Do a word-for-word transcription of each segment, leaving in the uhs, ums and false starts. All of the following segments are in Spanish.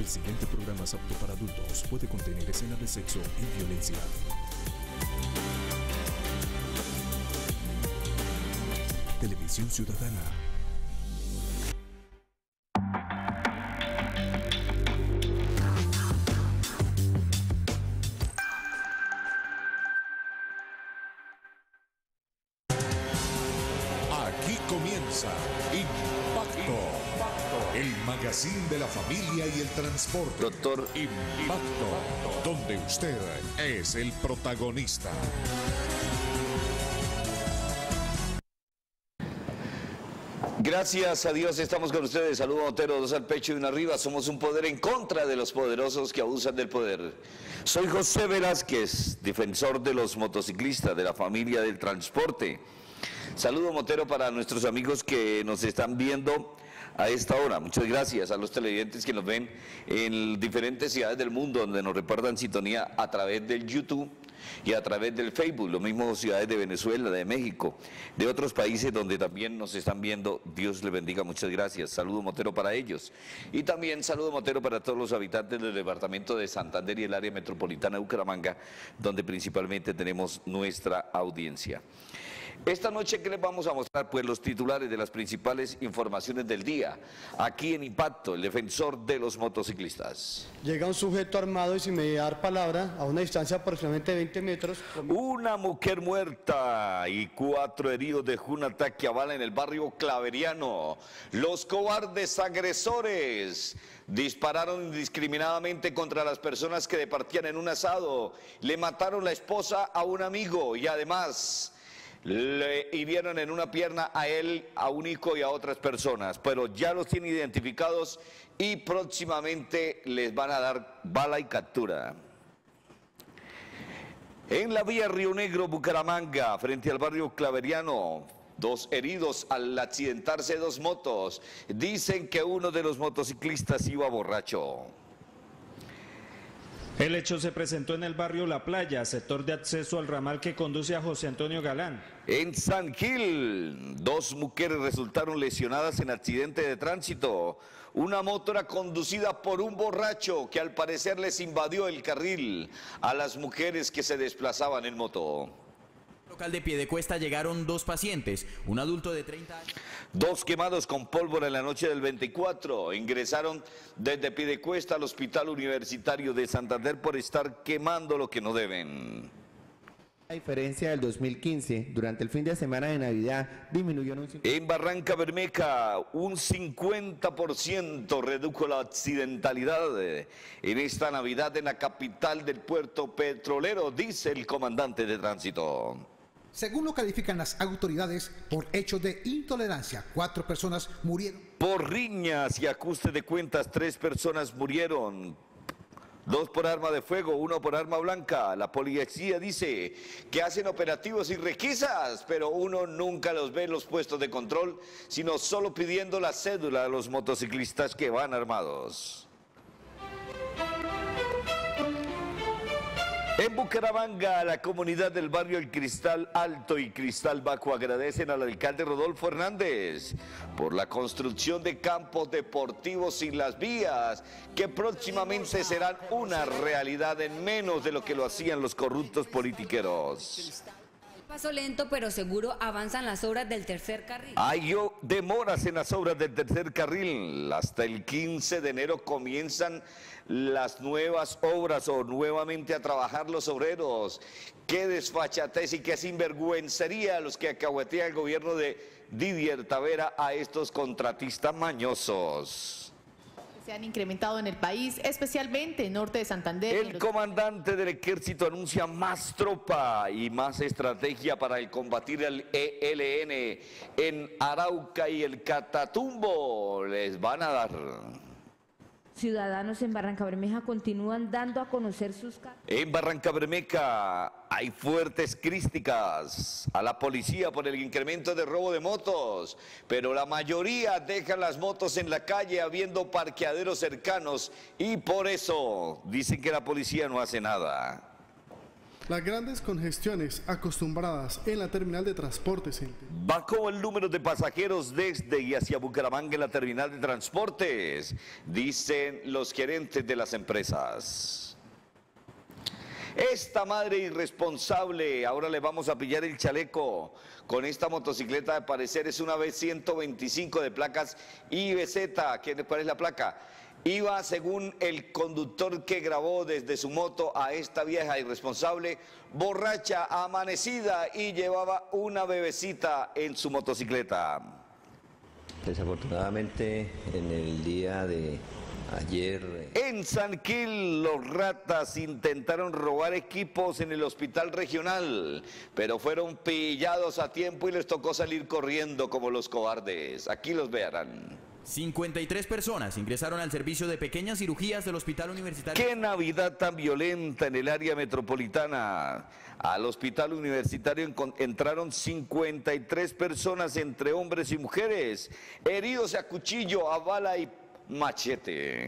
El siguiente programa es apto para adultos. Puede contener escenas de sexo y violencia. Televisión Ciudadana. Aquí comienza Impacto, el magazine de la familia y el transporte. Doctor Impacto, donde usted es el protagonista. Gracias a Dios estamos con ustedes. Saludo Otero, dos al pecho y una arriba. Somos un poder en contra de los poderosos que abusan del poder. Soy José Velázquez, defensor de los motociclistas, de la familia del transporte. Saludo Motero para nuestros amigos que nos están viendo a esta hora. Muchas gracias a los televidentes que nos ven en diferentes ciudades del mundo donde nos reportan sintonía a través del YouTube y a través del Facebook, lo mismo ciudades de Venezuela, de México, de otros países donde también nos están viendo. Dios les bendiga, muchas gracias. Saludo Motero para ellos. Y también saludo Motero para todos los habitantes del departamento de Santander y el área metropolitana de Bucaramanga, donde principalmente tenemos nuestra audiencia. Esta noche, ¿qué les vamos a mostrar? Pues los titulares de las principales informaciones del día. Aquí en Impacto, el defensor de los motociclistas. Llega un sujeto armado y sin me dar palabra, a una distancia aproximadamente de veinte metros. Una mujer muerta y cuatro heridos dejó un ataque a bala en el barrio Claveriano. Los cobardes agresores dispararon indiscriminadamente contra las personas que departían en un asado. Le mataron la esposa a un amigo y además le hirieron en una pierna a él, a un hijo y a otras personas, pero ya los tienen identificados y próximamente les van a dar bala y captura. En la vía Río Negro, Bucaramanga, frente al barrio Claveriano, dos heridos al accidentarse dos motos. Dicen que uno de los motociclistas iba borracho. El hecho se presentó en el barrio La Playa, sector de acceso al ramal que conduce a José Antonio Galán. En San Gil, dos mujeres resultaron lesionadas en accidente de tránsito. Una moto era conducida por un borracho que al parecer les invadió el carril a las mujeres que se desplazaban en moto. Local de Piedecuesta llegaron dos pacientes, un adulto de treinta años. Dos quemados con pólvora en la noche del veinticuatro. Ingresaron desde Piedecuesta al Hospital Universitario de Santander por estar quemando lo que no deben. A diferencia del dos mil quince, durante el fin de semana de Navidad disminuyó en un cincuenta por ciento. En Barranca Bermeja, un cincuenta por ciento redujo la accidentalidad en esta Navidad en la capital del puerto petrolero, dice el comandante de tránsito. Según lo califican las autoridades, por hechos de intolerancia, cuatro personas murieron. Por riñas y ajuste de cuentas, tres personas murieron. Dos por arma de fuego, uno por arma blanca. La policía dice que hacen operativos y requisas, pero uno nunca los ve en los puestos de control, sino solo pidiendo la cédula a los motociclistas que van armados. En Bucaramanga, la comunidad del barrio El Cristal Alto y Cristal Bajo agradecen al alcalde Rodolfo Hernández por la construcción de campos deportivos y las vías que próximamente serán una realidad en menos de lo que lo hacían los corruptos politiqueros. Paso lento pero seguro avanzan las obras del tercer carril. Hay demoras en las obras del tercer carril. Hasta el quince de enero comienzan las nuevas obras o nuevamente a trabajar los obreros. Qué desfachatez y qué sinvergüencería los que acahuetea el gobierno de Didier Tavera a estos contratistas mañosos. Se han incrementado en el país, especialmente en norte de Santander. El comandante del ejército anuncia más tropa y más estrategia para el combatir al E L N en Arauca y el Catatumbo. Les van a dar. Ciudadanos en Barranca Bermeja continúan dando a conocer sus casos. En Barranca Bermeja hay fuertes críticas a la policía por el incremento de robo de motos, pero la mayoría dejan las motos en la calle habiendo parqueaderos cercanos y por eso dicen que la policía no hace nada. Las grandes congestiones acostumbradas en la terminal de transportes. Bajó el número de pasajeros desde y hacia Bucaramanga en la terminal de transportes, dicen los gerentes de las empresas. Esta madre irresponsable, ahora le vamos a pillar el chaleco con esta motocicleta, de parecer es una B ciento veinticinco de placas I B Z. ¿Cuál es la placa? Iba, según el conductor que grabó desde su moto a esta vieja irresponsable, borracha, amanecida, y llevaba una bebecita en su motocicleta. Desafortunadamente, en el día de ayer... En San Gil, los ratas intentaron robar equipos en el hospital regional, pero fueron pillados a tiempo y les tocó salir corriendo como los cobardes. Aquí los verán. cincuenta y tres personas ingresaron al servicio de pequeñas cirugías del Hospital Universitario. ¡Qué Navidad tan violenta en el área metropolitana! Al Hospital Universitario entraron cincuenta y tres personas, entre hombres y mujeres, heridos a cuchillo, a bala y machete.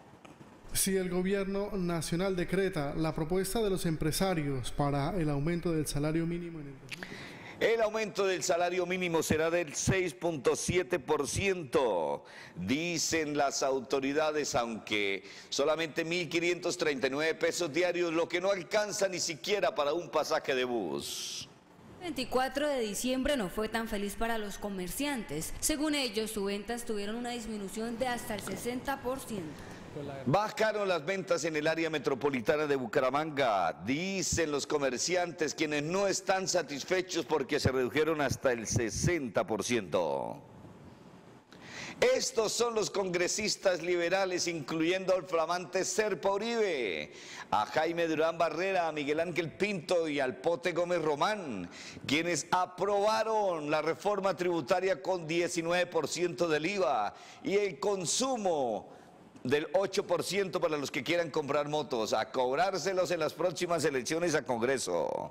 Si el gobierno nacional decreta la propuesta de los empresarios para el aumento del salario mínimo en el El aumento del salario mínimo será del seis punto siete por ciento, dicen las autoridades, aunque solamente mil quinientos treinta y nueve pesos diarios, lo que no alcanza ni siquiera para un pasaje de bus. El veinticuatro de diciembre no fue tan feliz para los comerciantes. Según ellos, sus ventas tuvieron una disminución de hasta el sesenta por ciento. Bajaron las ventas en el área metropolitana de Bucaramanga, dicen los comerciantes, quienes no están satisfechos porque se redujeron hasta el sesenta por ciento. Estos son los congresistas liberales, incluyendo al flamante Serpa Uribe, a Jaime Durán Barrera, a Miguel Ángel Pinto y al Pote Gómez Román, quienes aprobaron la reforma tributaria con diecinueve por ciento del I V A y el consumo del ocho por ciento para los que quieran comprar motos, a cobrárselos en las próximas elecciones a Congreso.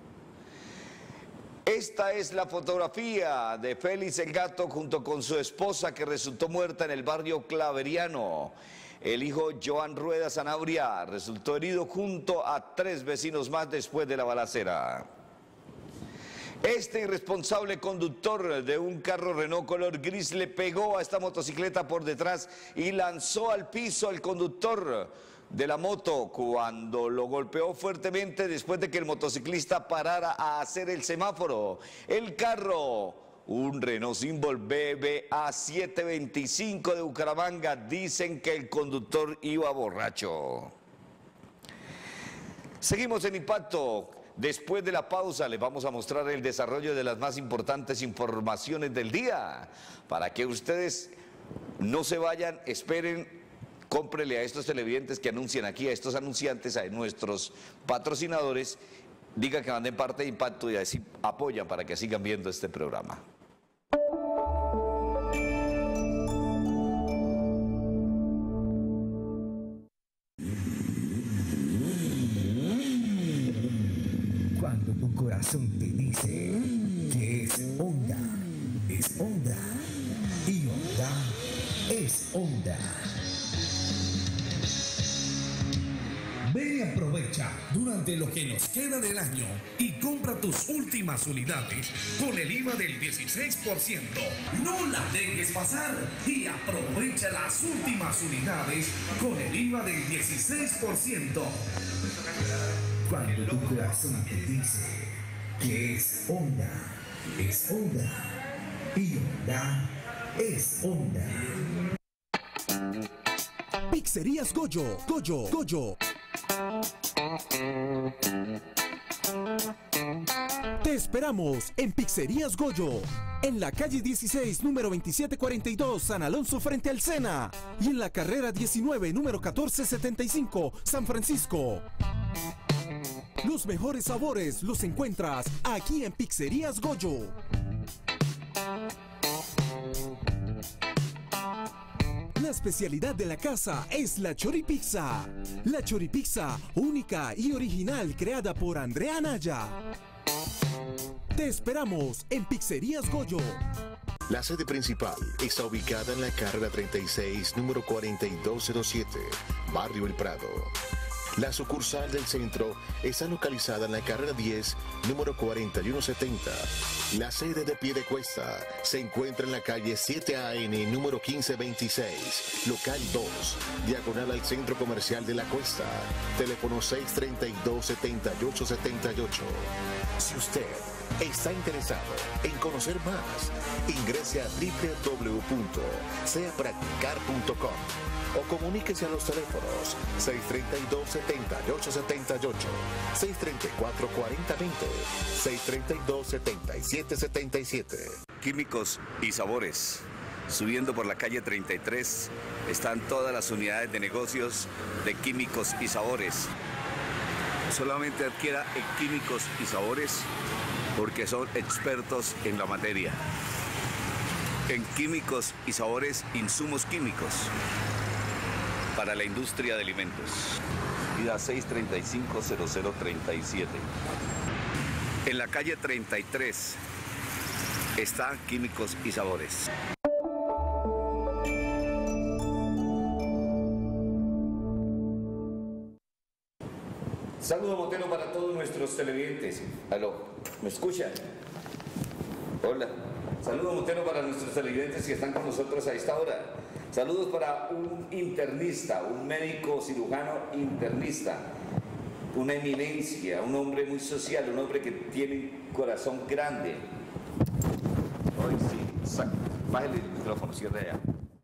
Esta es la fotografía de Félix el Gato junto con su esposa, que resultó muerta en el barrio Claveriano. El hijo Joan Rueda Sanabria resultó herido junto a tres vecinos más después de la balacera. Este irresponsable conductor de un carro Renault color gris le pegó a esta motocicleta por detrás y lanzó al piso al conductor de la moto cuando lo golpeó fuertemente después de que el motociclista parara a hacer el semáforo. El carro, un Renault Symbol B B A setecientos veinticinco de Bucaramanga, dicen que el conductor iba borracho. Seguimos en Impacto. Después de la pausa les vamos a mostrar el desarrollo de las más importantes informaciones del día. Para que ustedes no se vayan, esperen, cómprele a estos televidentes que anuncian aquí, a estos anunciantes, a nuestros patrocinadores, diga que manden parte de Impacto y así apoyan para que sigan viendo este programa. Cuando tu corazón te dice que es Honda, es Honda. Y Honda es Honda. Ven y aprovecha durante lo que nos queda del año y compra tus últimas unidades con el I V A del dieciséis por ciento. No la dejes pasar y aprovecha las últimas unidades con el I V A del dieciséis por ciento. Cuando tu corazón te dice que es Honda, es Honda. Y Honda es Honda. Pizzerías Goyo, Goyo, Goyo. Te esperamos en Pizzerías Goyo, en la calle dieciséis, número veintisiete cuarenta y dos, San Alonso frente al Sena, y en la carrera diecinueve, número catorce setenta y cinco, San Francisco. Los mejores sabores los encuentras aquí en Pizzerías Goyo. La especialidad de la casa es la choripizza. La choripizza única y original creada por Andrea Anaya. Te esperamos en Pizzerías Goyo. La sede principal está ubicada en la carrera treinta y seis, número cuarenta y dos cero siete, Barrio El Prado. La sucursal del centro está localizada en la carrera diez, número cuarenta y uno setenta. La sede de Piedecuesta se encuentra en la calle siete A N, número quince veintiséis, local dos, diagonal al Centro Comercial de la Cuesta. Teléfono seis treinta y dos, setenta y ocho setenta y ocho. Si usted está interesado en conocer más, ingrese a doble u doble u doble u punto sea practicar punto com o comuníquese a los teléfonos seis treinta y dos, setenta y ocho setenta y ocho, seis treinta y cuatro, cuarenta veinte, seis treinta y dos, setenta y siete setenta y siete. Químicos y sabores. Subiendo por la calle treinta y tres están todas las unidades de negocios de Químicos y Sabores. Solamente adquiera en Químicos y Sabores porque son expertos en la materia. En Químicos y Sabores, insumos químicos para la industria de alimentos. Vida seis treinta y cinco, cero cero treinta y siete. En la calle treinta y tres está Químicos y Sabores. Saludo Motero para todos nuestros televidentes. Aló, ¿me escuchan? Hola. Saludo Motero para nuestros televidentes que están con nosotros a esta hora. Saludos para un internista, un médico cirujano internista, una eminencia, un hombre muy social, un hombre que tiene un corazón grande. Hoy sí, bájale el micrófono, cierre allá.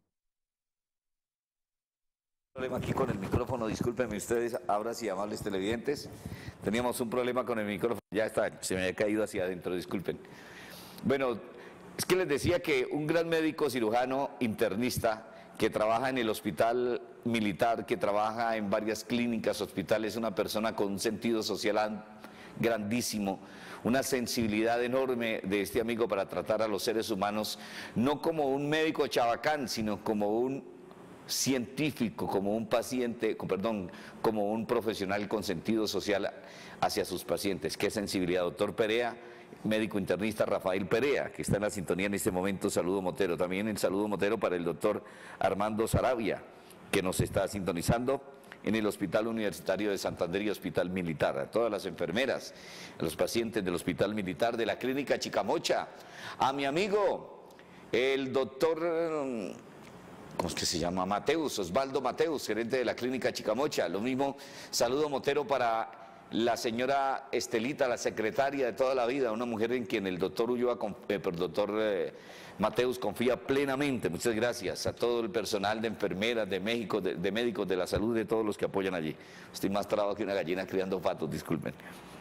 Problema aquí con el micrófono, discúlpenme ustedes, ahora sí, amables televidentes, teníamos un problema con el micrófono, ya está, se me había caído hacia adentro, disculpen. Bueno, es que les decía que un gran médico cirujano internista que trabaja en el hospital militar, que trabaja en varias clínicas, hospitales, una persona con un sentido social grandísimo, una sensibilidad enorme de este amigo para tratar a los seres humanos, no como un médico chabacán, sino como un científico, como un paciente, perdón, como un profesional con sentido social hacia sus pacientes. Qué sensibilidad, doctor Perea, médico internista Rafael Perea, que está en la sintonía en este momento. Saludo Motero. También el saludo Motero para el doctor Armando Sarabia, que nos está sintonizando en el Hospital Universitario de Santander y Hospital Militar. A todas las enfermeras, a los pacientes del Hospital Militar, de la Clínica Chicamocha, a mi amigo, el doctor... ¿Cómo es que se llama? Mateus, Osvaldo Mateus, gerente de la Clínica Chicamocha. Lo mismo, saludo Motero para la señora Estelita, la secretaria de toda la vida, una mujer en quien el doctor Ulloa, eh, el doctor eh, Mateus confía plenamente. Muchas gracias a todo el personal de enfermeras, de, México, de, de médicos de la salud, de todos los que apoyan allí. Estoy más trabado que una gallina criando patos, disculpen.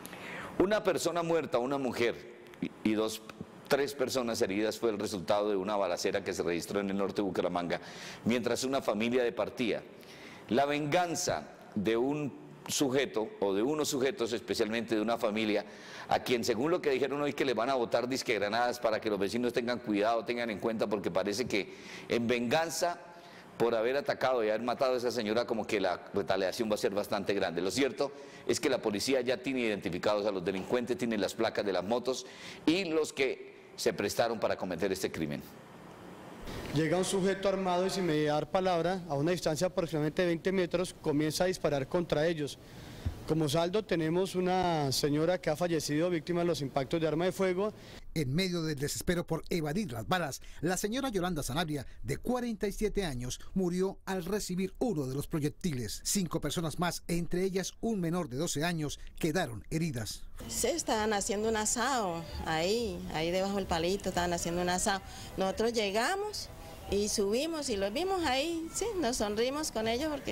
Una persona muerta, una mujer y, y dos Tres personas heridas fue el resultado de una balacera que se registró en el norte de Bucaramanga, mientras una familia departía. La venganza de un sujeto, o de unos sujetos, especialmente de una familia, a quien según lo que dijeron hoy que le van a botar disque granadas para que los vecinos tengan cuidado, tengan en cuenta, porque parece que en venganza por haber atacado y haber matado a esa señora, como que la retaliación va a ser bastante grande. Lo cierto es que la policía ya tiene identificados a los delincuentes, tiene las placas de las motos y los que se prestaron para cometer este crimen. Llega un sujeto armado y sin me dar palabra, a una distancia aproximadamente de veinte metros, comienza a disparar contra ellos. Como saldo tenemos una señora que ha fallecido víctima de los impactos de arma de fuego. En medio del desespero por evadir las balas, la señora Yolanda Sanabria, de cuarenta y siete años, murió al recibir uno de los proyectiles. Cinco personas más, entre ellas un menor de doce años, quedaron heridas. Se estaban haciendo un asado, ahí, ahí debajo del palito estaban haciendo un asado. Nosotros llegamos y subimos y los vimos ahí, sí, nos sonrimos con ellos porque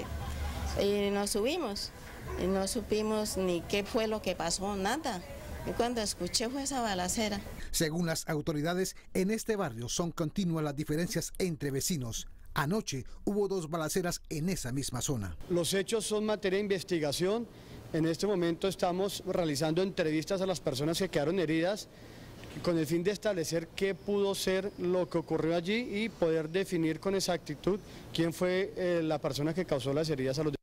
y nos subimos. Y no supimos ni qué fue lo que pasó, nada. Y cuando escuché fue esa balacera. Según las autoridades, en este barrio son continuas las diferencias entre vecinos. Anoche hubo dos balaceras en esa misma zona. Los hechos son materia de investigación. En este momento estamos realizando entrevistas a las personas que quedaron heridas con el fin de establecer qué pudo ser lo que ocurrió allí y poder definir con exactitud quién fue eh, la persona que causó las heridas a los.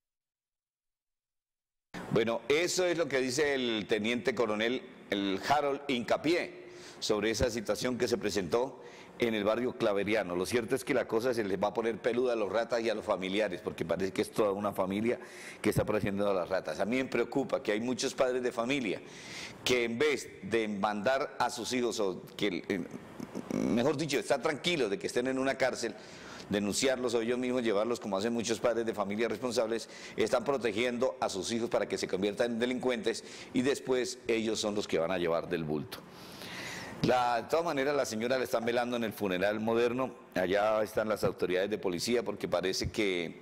Bueno, eso es lo que dice el teniente coronel, el Harold Hincapié, sobre esa situación que se presentó en el barrio Claveriano. Lo cierto es que la cosa se les va a poner peluda a los ratas y a los familiares, porque parece que es toda una familia que está apareciendo a las ratas. A mí me preocupa que hay muchos padres de familia que en vez de mandar a sus hijos, o que, mejor dicho, estar tranquilos de que estén en una cárcel, denunciarlos o ellos mismos llevarlos, como hacen muchos padres de familia responsables, están protegiendo a sus hijos para que se conviertan en delincuentes y después ellos son los que van a llevar del bulto. La, de todas maneras, la señora le están velando en el funeral moderno. Allá están las autoridades de policía porque parece que,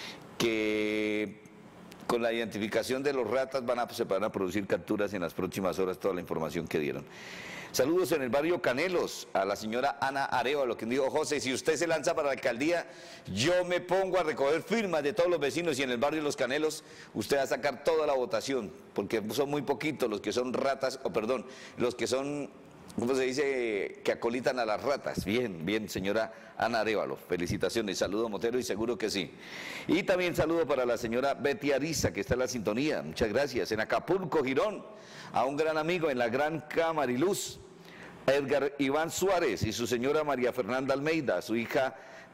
que con la identificación de los ratas van a, se van a producir capturas en las próximas horas, toda la información que dieron. Saludos en el barrio Canelos a la señora Ana Arevalo, que dijo: José, si usted se lanza para la alcaldía, yo me pongo a recoger firmas de todos los vecinos y en el barrio Los Canelos usted va a sacar toda la votación, porque son muy poquitos los que son ratas, o perdón, los que son, ¿cómo se dice?, que acolitan a las ratas. Bien, bien, señora Ana Arevalo, felicitaciones, saludo Motero y seguro que sí. Y también saludo para la señora Betty Ariza, que está en la sintonía, muchas gracias. En Acapulco, Girón, a un gran amigo en la Gran Camariluz, Edgar Iván Suárez y su señora María Fernanda Almeida, su hija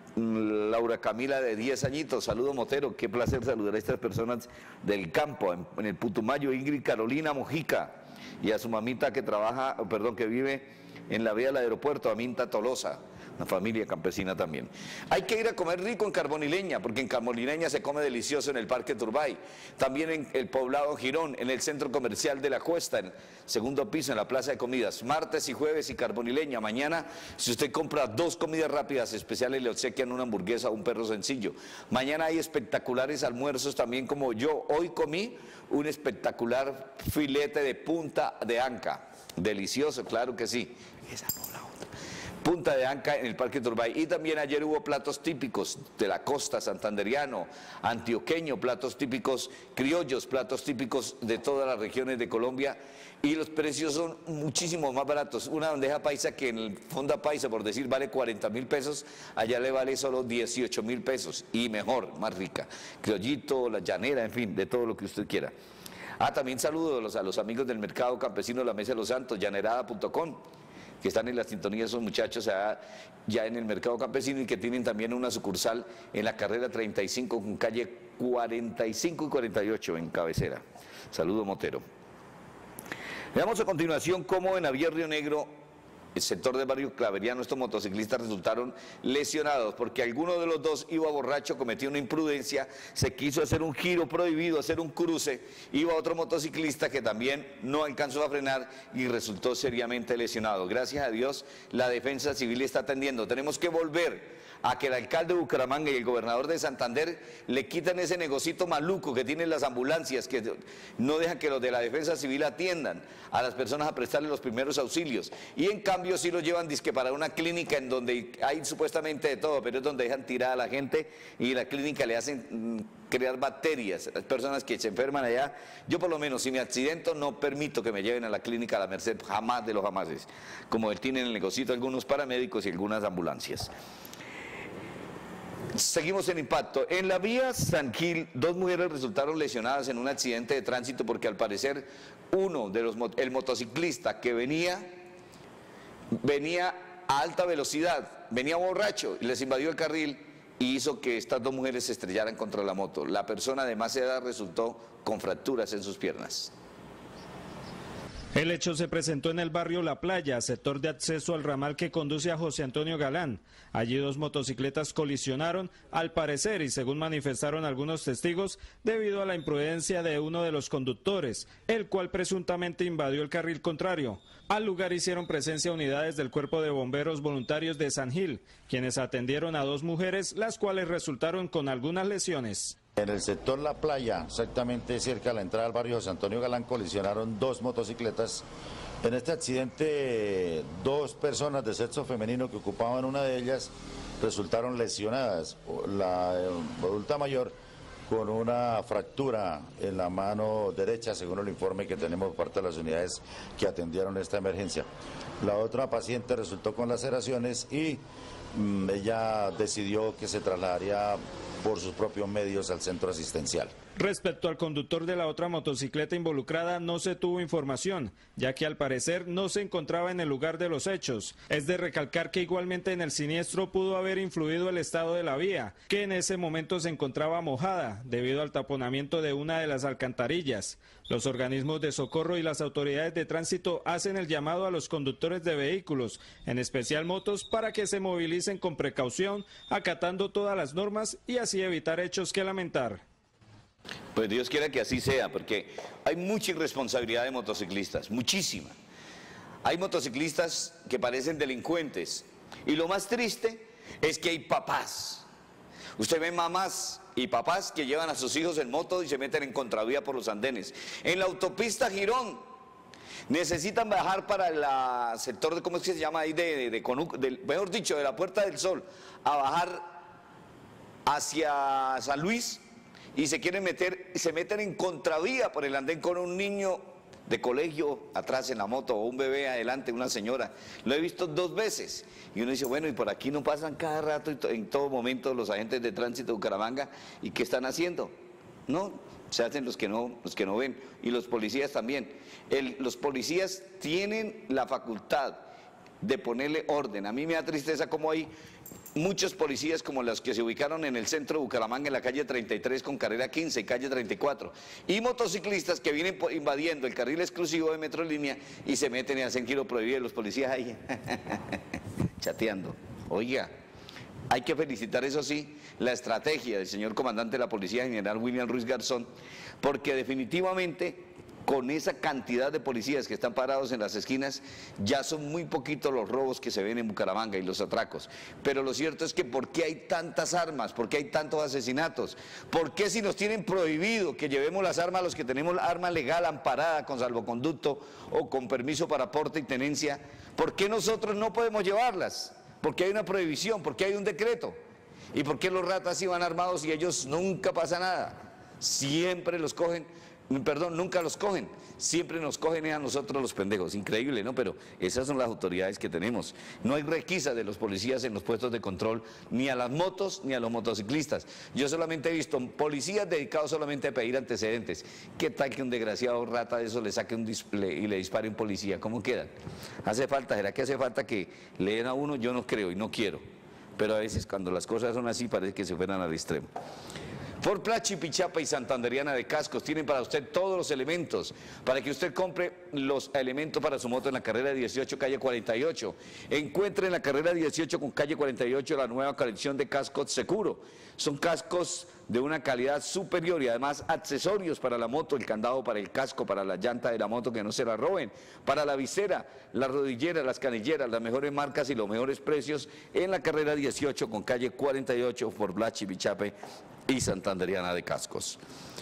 Laura Camila de diez añitos, saludo Motero, qué placer saludar a estas personas del campo, en, en el Putumayo, Ingrid Carolina Mojica, y a su mamita que trabaja, perdón, que vive en la vía del aeropuerto, Aminta Tolosa, una familia campesina también. Hay que ir a comer rico en Carbonileña, porque en Carbonileña se come delicioso en el Parque Turbay, también en el poblado Girón, en el Centro Comercial de la Cuesta, en segundo piso, en la Plaza de Comidas, martes y jueves y Carbonileña. Mañana, si usted compra dos comidas rápidas especiales, le obsequian una hamburguesa o un perro sencillo. Mañana hay espectaculares almuerzos también, como yo hoy comí un espectacular filete de punta de anca, delicioso, claro que sí. Esa no, la otra. Punta de anca en el Parque Turbay. Y también ayer hubo platos típicos de la costa, santanderiano, antioqueño, platos típicos criollos, platos típicos de todas las regiones de Colombia, y los precios son muchísimo más baratos. Una bandeja paisa que en el Fonda Paisa, por decir, vale cuarenta mil pesos, allá le vale solo dieciocho mil pesos, y mejor, más rica. Criollito, la llanera, en fin, de todo lo que usted quiera. Ah, también saludo a los, a los amigos del Mercado Campesino de la Mesa de los Santos, llanerada punto com, que están en la sintonía, esos muchachos allá, ya en el Mercado Campesino, y que tienen también una sucursal en la carrera treinta y cinco con calle cuarenta y cinco y cuarenta y ocho en cabecera. Saludo Motero. Veamos a continuación cómo en Avier Río Negro, el sector del barrio Claveriano, estos motociclistas resultaron lesionados porque alguno de los dos iba borracho, cometió una imprudencia, se quiso hacer un giro prohibido, hacer un cruce, iba otro motociclista que también no alcanzó a frenar y resultó seriamente lesionado. Gracias a Dios la Defensa Civil está atendiendo. Tenemos que volver a que el alcalde de Bucaramanga y el gobernador de Santander le quitan ese negocito maluco que tienen las ambulancias, que no dejan que los de la Defensa Civil atiendan a las personas a prestarles los primeros auxilios, y en cambio sí lo llevan dizque para una clínica en donde hay supuestamente de todo, pero es donde dejan tirada a la gente y la clínica le hacen mm, crear bacterias. Las personas que se enferman allá, yo por lo menos si me accidento no permito que me lleven a la clínica a la Merced, jamás de los jamases, como tienen el negocito algunos paramédicos y algunas ambulancias. Seguimos en impacto. En la vía San Gil, dos mujeres resultaron lesionadas en un accidente de tránsito porque al parecer uno de los, el motociclista que venía, venía a alta velocidad, venía borracho y les invadió el carril y hizo que estas dos mujeres se estrellaran contra la moto. La persona de más edad resultó con fracturas en sus piernas. El hecho se presentó en el barrio La Playa, sector de acceso al ramal que conduce a José Antonio Galán. Allí dos motocicletas colisionaron, al parecer, y según manifestaron algunos testigos, debido a la imprudencia de uno de los conductores, el cual presuntamente invadió el carril contrario. Al lugar hicieron presencia unidades del Cuerpo de Bomberos Voluntarios de San Gil, quienes atendieron a dos mujeres, las cuales resultaron con algunas lesiones. En el sector La Playa, exactamente cerca de la entrada al barrio José Antonio Galán, colisionaron dos motocicletas. En este accidente, dos personas de sexo femenino que ocupaban una de ellas resultaron lesionadas. La adulta mayor con una fractura en la mano derecha, según el informe que tenemos por parte de las unidades que atendieron esta emergencia. La otra paciente resultó con laceraciones y mmm, ella decidió que se trasladaría por sus propios medios al centro asistencial. Respecto al conductor de la otra motocicleta involucrada, no se tuvo información, ya que al parecer no se encontraba en el lugar de los hechos. Es de recalcar que igualmente en el siniestro pudo haber influido el estado de la vía, que en ese momento se encontraba mojada debido al taponamiento de una de las alcantarillas. Los organismos de socorro y las autoridades de tránsito hacen el llamado a los conductores de vehículos, en especial motos, para que se movilicen con precaución, acatando todas las normas y así evitar hechos que lamentar. Pues Dios quiera que así sea, porque hay mucha irresponsabilidad de motociclistas, muchísima. Hay motociclistas que parecen delincuentes y lo más triste es que hay papás. Usted ve mamás y papás que llevan a sus hijos en moto y se meten en contravía por los andenes. En la autopista Girón necesitan bajar para el sector de, ¿cómo es que se llama ahí? De, de, de, de, mejor dicho, de la Puerta del Sol, a bajar hacia San Luis. Y se quieren meter, se meten en contravía por el andén con un niño de colegio atrás en la moto o un bebé adelante, una señora. Lo he visto dos veces. Y uno dice, bueno, y por aquí no pasan cada rato y en todo momento los agentes de tránsito de Bucaramanga. ¿Y qué están haciendo? No, se hacen los que no, los que no ven. Y los policías también. El, los policías tienen la facultad de ponerle orden. A mí me da tristeza como hay muchos policías como los que se ubicaron en el centro de Bucaramanga, en la calle treinta y tres con carrera quince y calle treinta y cuatro, y motociclistas que vienen invadiendo el carril exclusivo de Metrolínea y se meten y hacen giro prohibido, los policías ahí chateando. Oiga, hay que felicitar, eso sí, la estrategia del señor comandante de la policía, general William Ruiz Garzón, porque definitivamente con esa cantidad de policías que están parados en las esquinas, ya son muy poquitos los robos que se ven en Bucaramanga y los atracos. Pero lo cierto es que ¿por qué hay tantas armas? ¿Por qué hay tantos asesinatos? ¿Por qué si nos tienen prohibido que llevemos las armas, los que tenemos arma legal amparada con salvoconducto o con permiso para porte y tenencia, ¿por qué nosotros no podemos llevarlas? ¿Por qué hay una prohibición? ¿Por qué hay un decreto? ¿Y por qué los ratas iban armados y ellos nunca pasa nada? Siempre los cogen. Perdón, nunca los cogen, siempre nos cogen a nosotros los pendejos, increíble, ¿no? Pero esas son las autoridades que tenemos. No hay requisa de los policías en los puestos de control, ni a las motos, ni a los motociclistas. Yo solamente he visto policías dedicados solamente a pedir antecedentes. ¿Qué tal que un desgraciado rata de eso le saque un display y le dispare a un policía? ¿Cómo quedan? ¿Hace falta? ¿Será que hace falta que le den a uno? Yo no creo y no quiero. Pero a veces cuando las cosas son así parece que se fueran al extremo. Ford Plachi, Pichapa y Santanderiana de Cascos tienen para usted todos los elementos para que usted compre los elementos para su moto en la carrera dieciocho, calle cuarenta y ocho. Encuentre en la carrera dieciocho con calle cuarenta y ocho la nueva colección de cascos Seguro. Son cascos de una calidad superior y además accesorios para la moto, el candado para el casco, para la llanta de la moto que no se la roben, para la visera, la rodillera, las canilleras, las mejores marcas y los mejores precios en la carrera dieciocho con calle cuarenta y ocho, Ford Plachi, Pichape y Santanderiana de Cascos.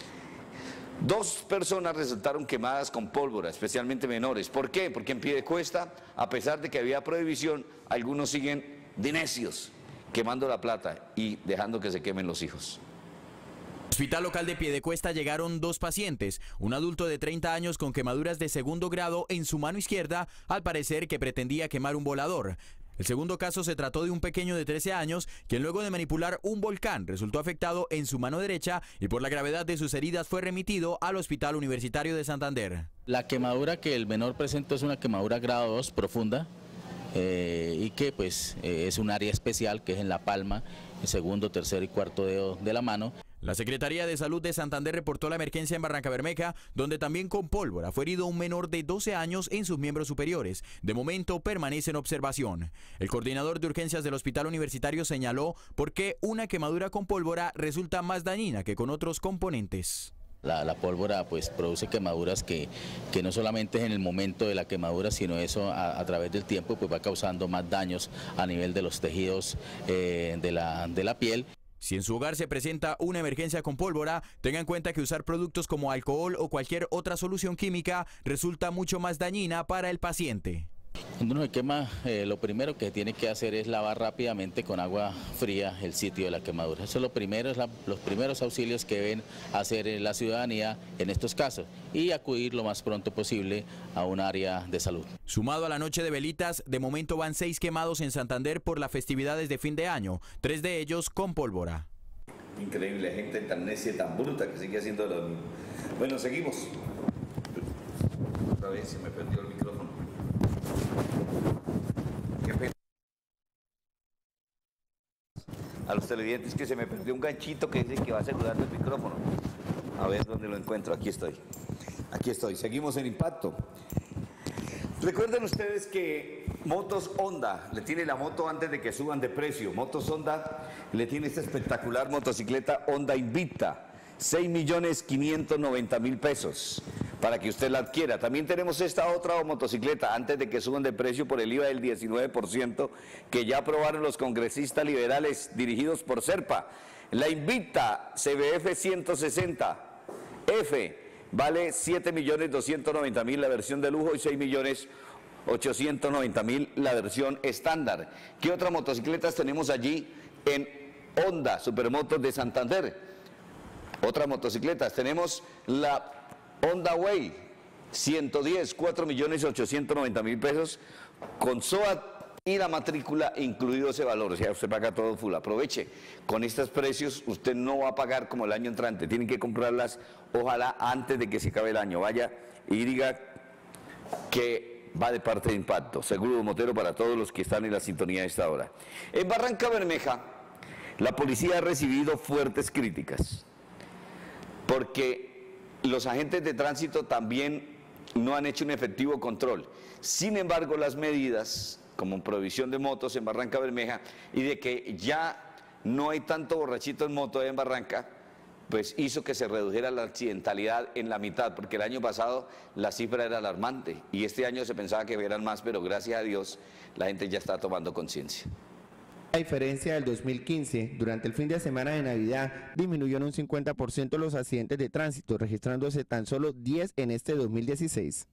Dos personas resultaron quemadas con pólvora, especialmente menores. ¿Por qué? Porque en Piedecuesta, a pesar de que había prohibición, algunos siguen de necios, quemando la plata y dejando que se quemen los hijos. Hospital local de Piedecuesta llegaron dos pacientes, un adulto de treinta años con quemaduras de segundo grado en su mano izquierda, al parecer que pretendía quemar un volador. El segundo caso se trató de un pequeño de trece años, quien luego de manipular un volcán resultó afectado en su mano derecha y por la gravedad de sus heridas fue remitido al Hospital Universitario de Santander. La quemadura que el menor presentó es una quemadura grado dos profunda eh, y que pues eh, es un área especial que es en la palma, el segundo, tercer y cuarto dedo de la mano. La Secretaría de Salud de Santander reportó la emergencia en Barrancabermeja, donde también con pólvora fue herido un menor de doce años en sus miembros superiores. De momento permanece en observación. El coordinador de urgencias del Hospital Universitario señaló por qué una quemadura con pólvora resulta más dañina que con otros componentes. La, la pólvora pues produce quemaduras que, que no solamente es en el momento de la quemadura, sino eso a, a través del tiempo pues va causando más daños a nivel de los tejidos eh, de, la, de la piel. Si en su hogar se presenta una emergencia con pólvora, tenga en cuenta que usar productos como alcohol o cualquier otra solución química resulta mucho más dañina para el paciente. Cuando uno se quema, eh, lo primero que tiene que hacer es lavar rápidamente con agua fría el sitio de la quemadura. Eso es lo primero, es la, los primeros auxilios que deben hacer la ciudadanía en estos casos y acudir lo más pronto posible a un área de salud. Sumado a la noche de velitas, de momento van seis quemados en Santander por las festividades de fin de año, tres de ellos con pólvora. Increíble, gente tan necia, tan bruta que sigue haciendo lo mismo. Bueno, seguimos. Otra vez se me perdió el micrófono. Qué pena. A los televidentes que se me perdió un ganchito que dice que va a saludar el micrófono. A ver dónde lo encuentro. Aquí estoy. Aquí estoy. Seguimos en Impacto. Recuerden ustedes que Motos Honda le tiene la moto antes de que suban de precio. Motos Honda le tiene esta espectacular motocicleta Honda Invicta, seis millones quinientos noventa mil pesos para que usted la adquiera. También tenemos esta otra motocicleta antes de que suban de precio por el I V A del diecinueve por ciento que ya aprobaron los congresistas liberales dirigidos por Serpa. La Invicta C B F ciento sesenta F vale siete millones doscientos noventa mil la versión de lujo y seis millones ochocientos noventa mil la versión estándar. ¿Qué otras motocicletas tenemos allí en Honda Supermotos de Santander? Otras motocicletas, tenemos la Honda Way ciento diez, cuatro millones ochocientos noventa mil pesos con S O A y la matrícula incluido ese valor, o sea, usted paga todo full. Aproveche, con estos precios usted no va a pagar como el año entrante, tienen que comprarlas ojalá antes de que se acabe el año. Vaya y diga que va de parte de Impacto, seguro motero para todos los que están en la sintonía de esta hora. En Barranca Bermeja, la policía ha recibido fuertes críticas, porque los agentes de tránsito también no han hecho un efectivo control. Sin embargo, las medidas como prohibición de motos en Barranca Bermeja y de que ya no hay tanto borrachito en moto en Barranca, pues hizo que se redujera la accidentalidad en la mitad, porque el año pasado la cifra era alarmante y este año se pensaba que eran más, pero gracias a Dios la gente ya está tomando conciencia. A diferencia del dos mil quince, durante el fin de semana de Navidad disminuyó en un cincuenta por ciento los accidentes de tránsito, registrándose tan solo diez en este dos mil dieciséis.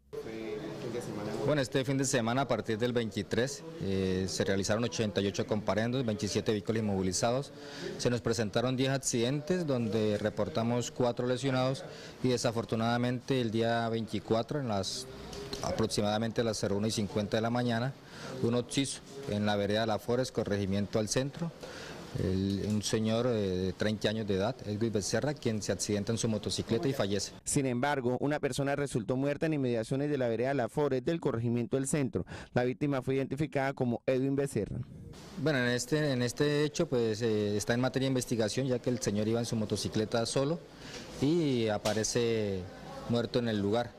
Bueno, este fin de semana a partir del veintitrés eh, se realizaron ochenta y ocho comparendos, veintisiete vehículos inmovilizados, se nos presentaron diez accidentes donde reportamos cuatro lesionados y desafortunadamente el día veinticuatro, en las, aproximadamente a las una y cincuenta de la mañana, un occiso en la vereda La Forest, corregimiento al centro. El, un señor eh, de treinta años de edad, Edwin Becerra, quien se accidenta en su motocicleta y fallece. Sin embargo, una persona resultó muerta en inmediaciones de la vereda La Forest del corregimiento del centro. La víctima fue identificada como Edwin Becerra. Bueno, en este, en este hecho pues eh, está en materia de investigación, ya que el señor iba en su motocicleta solo y aparece muerto en el lugar.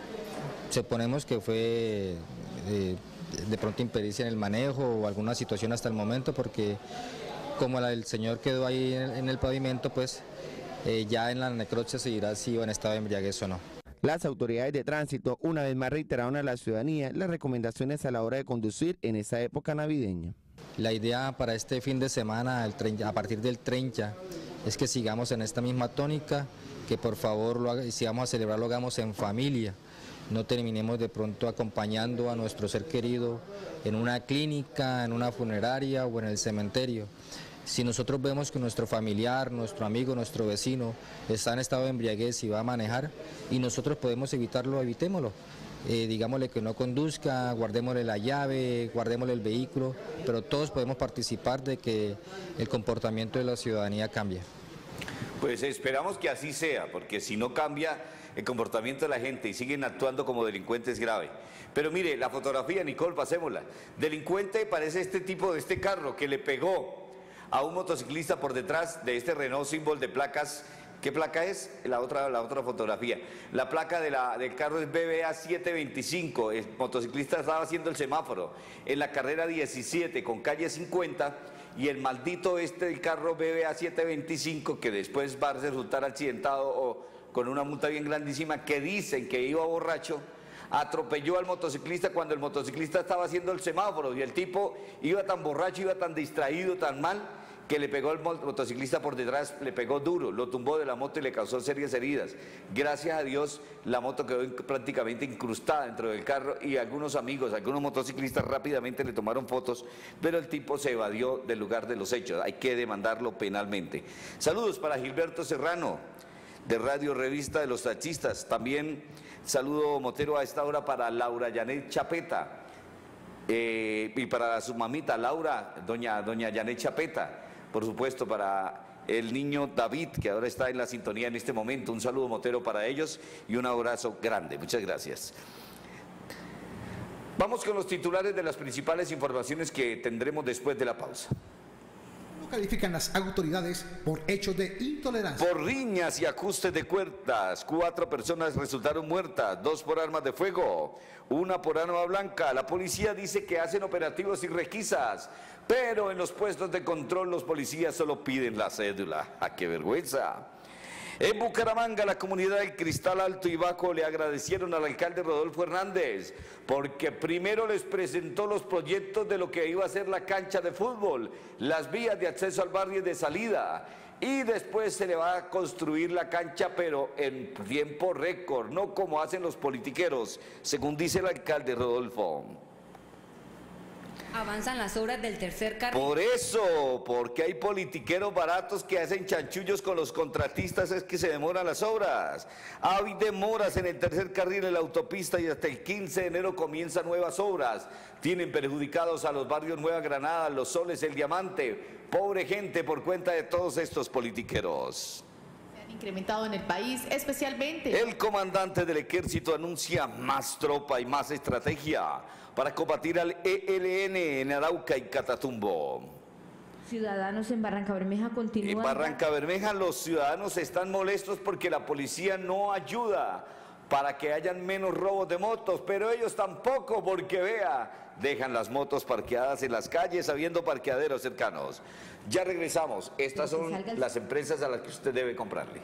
Suponemos que fue eh, de pronto impericia en el manejo o alguna situación hasta el momento, porque como la, el señor quedó ahí en el, en el pavimento, pues eh, ya en la necropsia se dirá si iba en estado de embriaguez o no. Las autoridades de tránsito una vez más reiteraron a la ciudadanía las recomendaciones a la hora de conducir en esta época navideña. La idea para este fin de semana, el treinta, a partir del treinta, es que sigamos en esta misma tónica, que por favor lo haga, si vamos a celebrar lo hagamos en familia. No terminemos de pronto acompañando a nuestro ser querido en una clínica, en una funeraria o en el cementerio. Si nosotros vemos que nuestro familiar, nuestro amigo, nuestro vecino está en estado de embriaguez y va a manejar y nosotros podemos evitarlo, evitémoslo. Eh, digámosle que no conduzca, guardémosle la llave, guardémosle el vehículo, pero todos podemos participar de que el comportamiento de la ciudadanía cambie. Pues esperamos que así sea, porque si no cambia el comportamiento de la gente y siguen actuando como delincuentes grave. Pero mire, la fotografía, Nicole, pasémosla. Delincuente parece este tipo de este carro que le pegó a un motociclista por detrás de este Renault Symbol de placas. ¿Qué placa es? La otra, la otra fotografía. La placa de la, del carro es B B A siete veinticinco. El motociclista estaba haciendo el semáforo en la carrera diecisiete con calle cincuenta y el maldito este del carro B B A siete veinticinco, que después va a resultar accidentado o con una multa bien grandísima, que dicen que iba borracho, atropelló al motociclista cuando el motociclista estaba haciendo el semáforo y el tipo iba tan borracho, iba tan distraído, tan mal, que le pegó al motociclista por detrás, le pegó duro, lo tumbó de la moto y le causó serias heridas. Gracias a Dios la moto quedó prácticamente incrustada dentro del carro y algunos amigos, algunos motociclistas rápidamente le tomaron fotos, pero el tipo se evadió del lugar de los hechos. Hay que demandarlo penalmente. Saludos para Gilberto Serrano, de Radio Revista de los Taxistas. También saludo motero a esta hora para Laura Yanet Chapeta eh, y para su mamita Laura, doña, doña Yanet Chapeta. Por supuesto, para el niño David, que ahora está en la sintonía en este momento. Un saludo motero para ellos y un abrazo grande. Muchas gracias. Vamos con los titulares de las principales informaciones que tendremos después de la pausa. ¿Cómo califican las autoridades por hechos de intolerancia? Por riñas y ajustes de cuerdas, cuatro personas resultaron muertas, dos por armas de fuego, una por arma blanca. La policía dice que hacen operativos y requisas, pero en los puestos de control los policías solo piden la cédula. ¡Ah, qué vergüenza! En Bucaramanga, la comunidad del Cristal Alto y Bajo le agradecieron al alcalde Rodolfo Hernández porque primero les presentó los proyectos de lo que iba a ser la cancha de fútbol, las vías de acceso al barrio y de salida, y después se le va a construir la cancha, pero en tiempo récord, no como hacen los politiqueros, según dice el alcalde Rodolfo. Avanzan las obras del tercer carril. Por eso, porque hay politiqueros baratos que hacen chanchullos con los contratistas, es que se demoran las obras. Hay demoras en el tercer carril de la autopista y hasta el quince de enero comienzan nuevas obras. Tienen perjudicados a los barrios Nueva Granada, Los Soles, El Diamante. Pobre gente por cuenta de todos estos politiqueros. Incrementado en el país, especialmente. El comandante del ejército anuncia más tropa y más estrategia para combatir al E L N en Arauca y Catatumbo. Ciudadanos en Barranca Bermeja continúan. En Barranca Bermeja los ciudadanos están molestos porque la policía no ayuda para que hayan menos robos de motos, pero ellos tampoco, porque vea, dejan las motos parqueadas en las calles habiendo parqueaderos cercanos. Ya regresamos. Estas son las empresas a las que usted debe comprarle.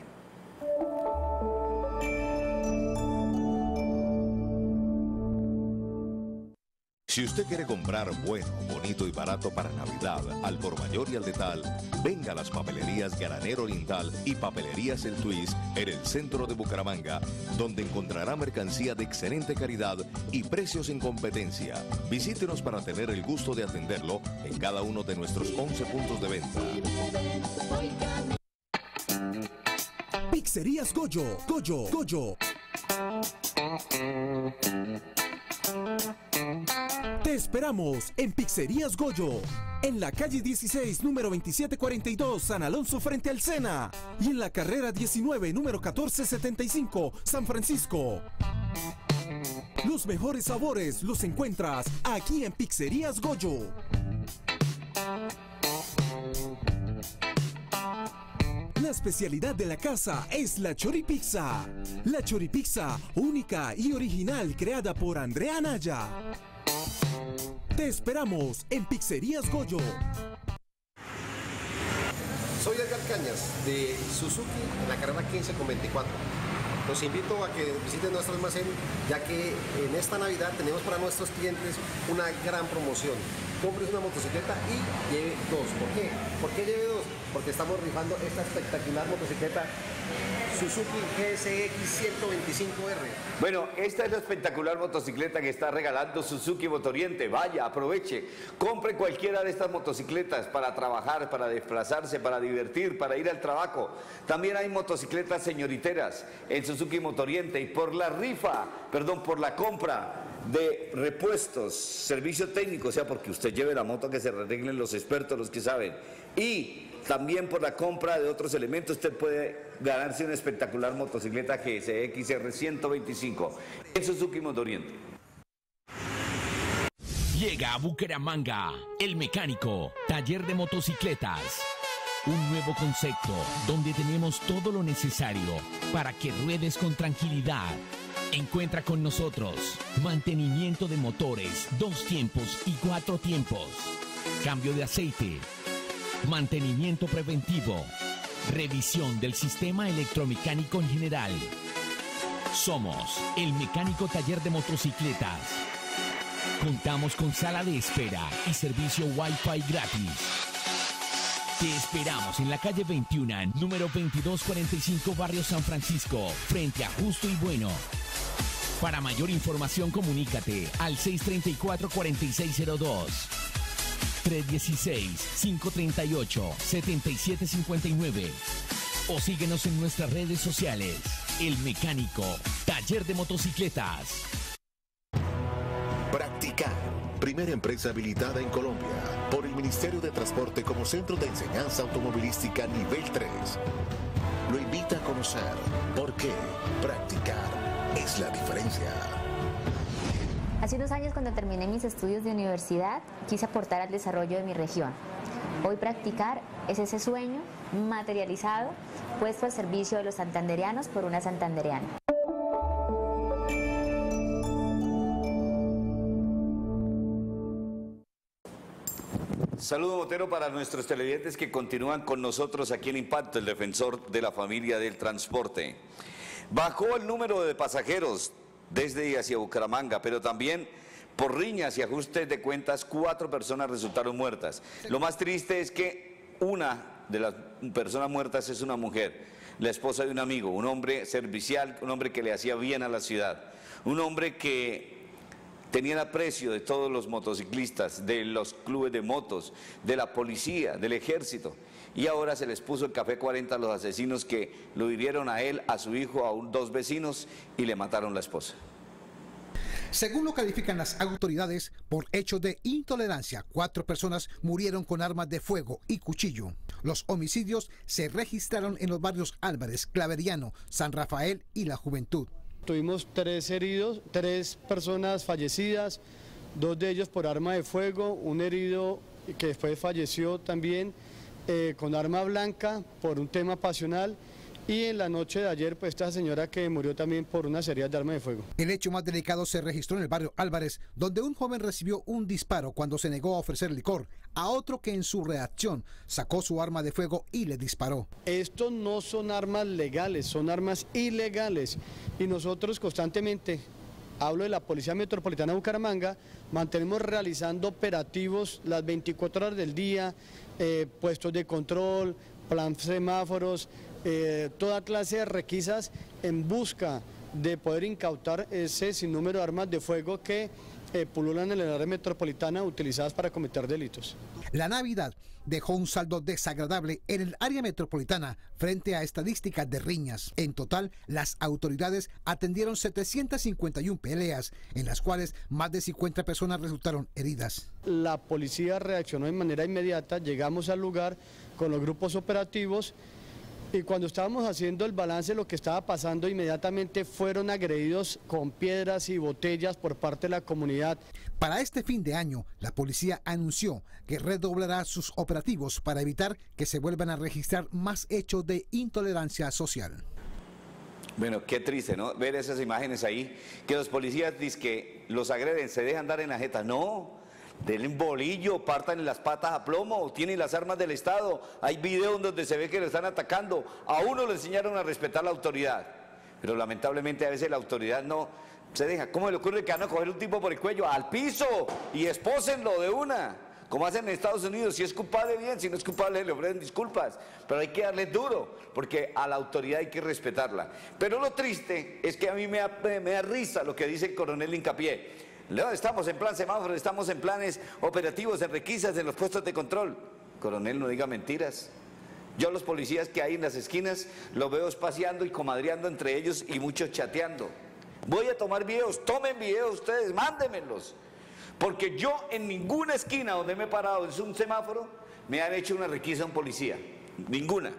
Si usted quiere comprar bueno, bonito y barato para Navidad, al por mayor y al detal, venga a las papelerías Granero Oriental y Papelerías El Twist en el centro de Bucaramanga, donde encontrará mercancía de excelente calidad y precios en competencia. Visítenos para tener el gusto de atenderlo en cada uno de nuestros once puntos de venta. Pizzerías Goyo, Goyo, Goyo. Te esperamos en Pizzerías Goyo, en la calle dieciséis, número veintisiete cuarenta y dos, San Alonso frente al Sena, y en la carrera diecinueve, número catorce setenta y cinco, San Francisco. Los mejores sabores los encuentras aquí en Pizzerías Goyo. La especialidad de la casa es la choripizza. La choripizza única y original creada por Andrea Anaya. Te esperamos en Pizzerías Goyo. Soy Edgar Cañas de Suzuki en la carrera quince con veinticuatro. Los invito a que visiten nuestro almacén, ya que en esta Navidad tenemos para nuestros clientes una gran promoción. Compres una motocicleta y lleve dos. ¿Por qué? ¿Por qué lleve dos? Porque estamos rifando esta espectacular motocicleta Suzuki G S X ciento veinticinco R. Bueno, esta es la espectacular motocicleta que está regalando Suzuki Motoriente. Vaya, aproveche, compre cualquiera de estas motocicletas para trabajar, para desplazarse, para divertir, para ir al trabajo. También hay motocicletas señoriteras en Suzuki Motoriente, y por la rifa, perdón, por la compra de repuestos, servicio técnico, o sea, porque usted lleve la moto, que se arreglen los expertos, los que saben, y también por la compra de otros elementos, usted puede ganarse una espectacular motocicleta G S X R ciento veinticinco en Suzuki Motoriente. Llega a Bucaramanga, El Mecánico, taller de motocicletas. Un nuevo concepto donde tenemos todo lo necesario para que ruedes con tranquilidad. Encuentra con nosotros mantenimiento de motores, dos tiempos y cuatro tiempos, cambio de aceite, mantenimiento preventivo, revisión del sistema electromecánico en general. Somos El Mecánico Taller de Motocicletas. Contamos con sala de espera y servicio Wi-Fi gratis. Te esperamos en la calle veintiuno, número veintidós cuarenta y cinco, barrio San Francisco, frente a Justo y Bueno. Para mayor información, comunícate al seis tres cuatro, cuatro seis cero dos, tres uno seis, cinco tres ocho, siete siete cinco nueve o síguenos en nuestras redes sociales. El Mecánico, taller de motocicletas. Practicar, primera empresa habilitada en Colombia. por el Ministerio de Transporte como Centro de Enseñanza Automovilística Nivel tres. Lo invita a conocer por qué practicar es la diferencia. Hace unos años, cuando terminé mis estudios de universidad, quise aportar al desarrollo de mi región. Hoy practicar es ese sueño materializado, puesto al servicio de los santandereanos por una santandereana. Saludo Botero para nuestros televidentes que continúan con nosotros aquí en Impacto, el defensor de la familia del transporte. Bajó el número de pasajeros desde y hacia Bucaramanga, pero también por riñas y ajustes de cuentas, cuatro personas resultaron muertas. Lo más triste es que una de las personas muertas es una mujer, la esposa de un amigo, un hombre servicial, un hombre que le hacía bien a la ciudad, un hombre que tenía el aprecio de todos los motociclistas, de los clubes de motos, de la policía, del ejército. Y ahora se les puso el café cuarenta a los asesinos que lo hirieron a él, a su hijo, a un, dos vecinos y le mataron la esposa. Según lo califican las autoridades, por hechos de intolerancia, cuatro personas murieron con armas de fuego y cuchillo. Los homicidios se registraron en los barrios Álvarez, Claveriano, San Rafael y La Juventud. Tuvimos tres heridos, tres personas fallecidas, dos de ellos por arma de fuego, un herido que después falleció también eh, con arma blanca por un tema pasional, y en la noche de ayer pues esta señora que murió también por unas heridas de arma de fuego. El hecho más delicado se registró en el barrio Álvarez, donde un joven recibió un disparo cuando se negó a ofrecer licor a otro que en su reacción sacó su arma de fuego y le disparó. Estos no son armas legales, son armas ilegales, y nosotros constantemente, hablo de la Policía Metropolitana de Bucaramanga, mantenemos realizando operativos las veinticuatro horas del día, eh, puestos de control, plan semáforos, eh, toda clase de requisas en busca de poder incautar ese sinnúmero de armas de fuego que eh, pululan en el área metropolitana utilizadas para cometer delitos. La Navidad dejó un saldo desagradable en el área metropolitana frente a estadísticas de riñas. En total, las autoridades atendieron setecientas cincuenta y una peleas, en las cuales más de cincuenta personas resultaron heridas. La policía reaccionó de manera inmediata, llegamos al lugar con los grupos operativos, y cuando estábamos haciendo el balance de lo que estaba pasando, inmediatamente fueron agredidos con piedras y botellas por parte de la comunidad. Para este fin de año, la policía anunció que redoblará sus operativos para evitar que se vuelvan a registrar más hechos de intolerancia social. Bueno, qué triste, ¿no? Ver esas imágenes ahí, que los policías dicen que los agreden, se dejan dar en la jeta. No. Denle un bolillo, partan las patas a plomo, tienen las armas del Estado. Hay videos donde se ve que le están atacando. A uno le enseñaron a respetar la autoridad, pero lamentablemente a veces la autoridad no se deja. ¿Cómo le ocurre que van a coger un tipo por el cuello? Al piso y espósenlo de una, como hacen en Estados Unidos? Si es culpable, bien; si no es culpable, le ofrecen disculpas, pero hay que darle duro, porque a la autoridad hay que respetarla. Pero lo triste es que a mí me da, me da risa lo que dice el coronel Hincapié. Estamos en plan semáforo, estamos en planes operativos, en requisas, en los puestos de control. Coronel, no diga mentiras. Yo a los policías que hay en las esquinas los veo espaciando y comadreando entre ellos y muchos chateando. Voy a tomar videos, tomen videos ustedes, mándenmelos. Porque yo en ninguna esquina donde me he parado, es un semáforo, me han hecho una requisa a un policía. Ninguna.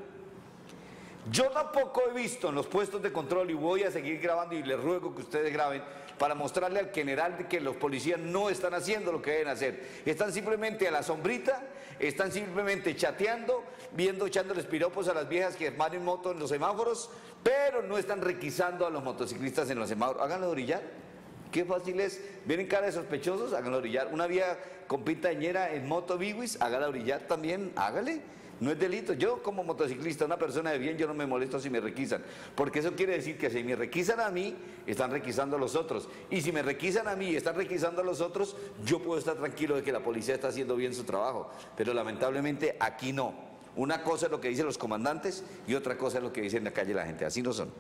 Yo tampoco he visto en los puestos de control, y voy a seguir grabando y les ruego que ustedes graben, para mostrarle al general que los policías no están haciendo lo que deben hacer. Están simplemente a la sombrita, están simplemente chateando, viendo, echándoles piropos a las viejas que van en moto en los semáforos, pero no están requisando a los motociclistas en los semáforos. Háganlo brillar. Qué fácil es. ¿Vienen cara de sospechosos? Háganlo brillar. Una vieja con pintañera en moto Biguis, hágala brillar también, hágale. No es delito. Yo como motociclista, una persona de bien, yo no me molesto si me requisan, porque eso quiere decir que si me requisan a mí, están requisando a los otros, y si me requisan a mí y están requisando a los otros, yo puedo estar tranquilo de que la policía está haciendo bien su trabajo, pero lamentablemente aquí no. Una cosa es lo que dicen los comandantes y otra cosa es lo que dice en la calle la gente. Así no son.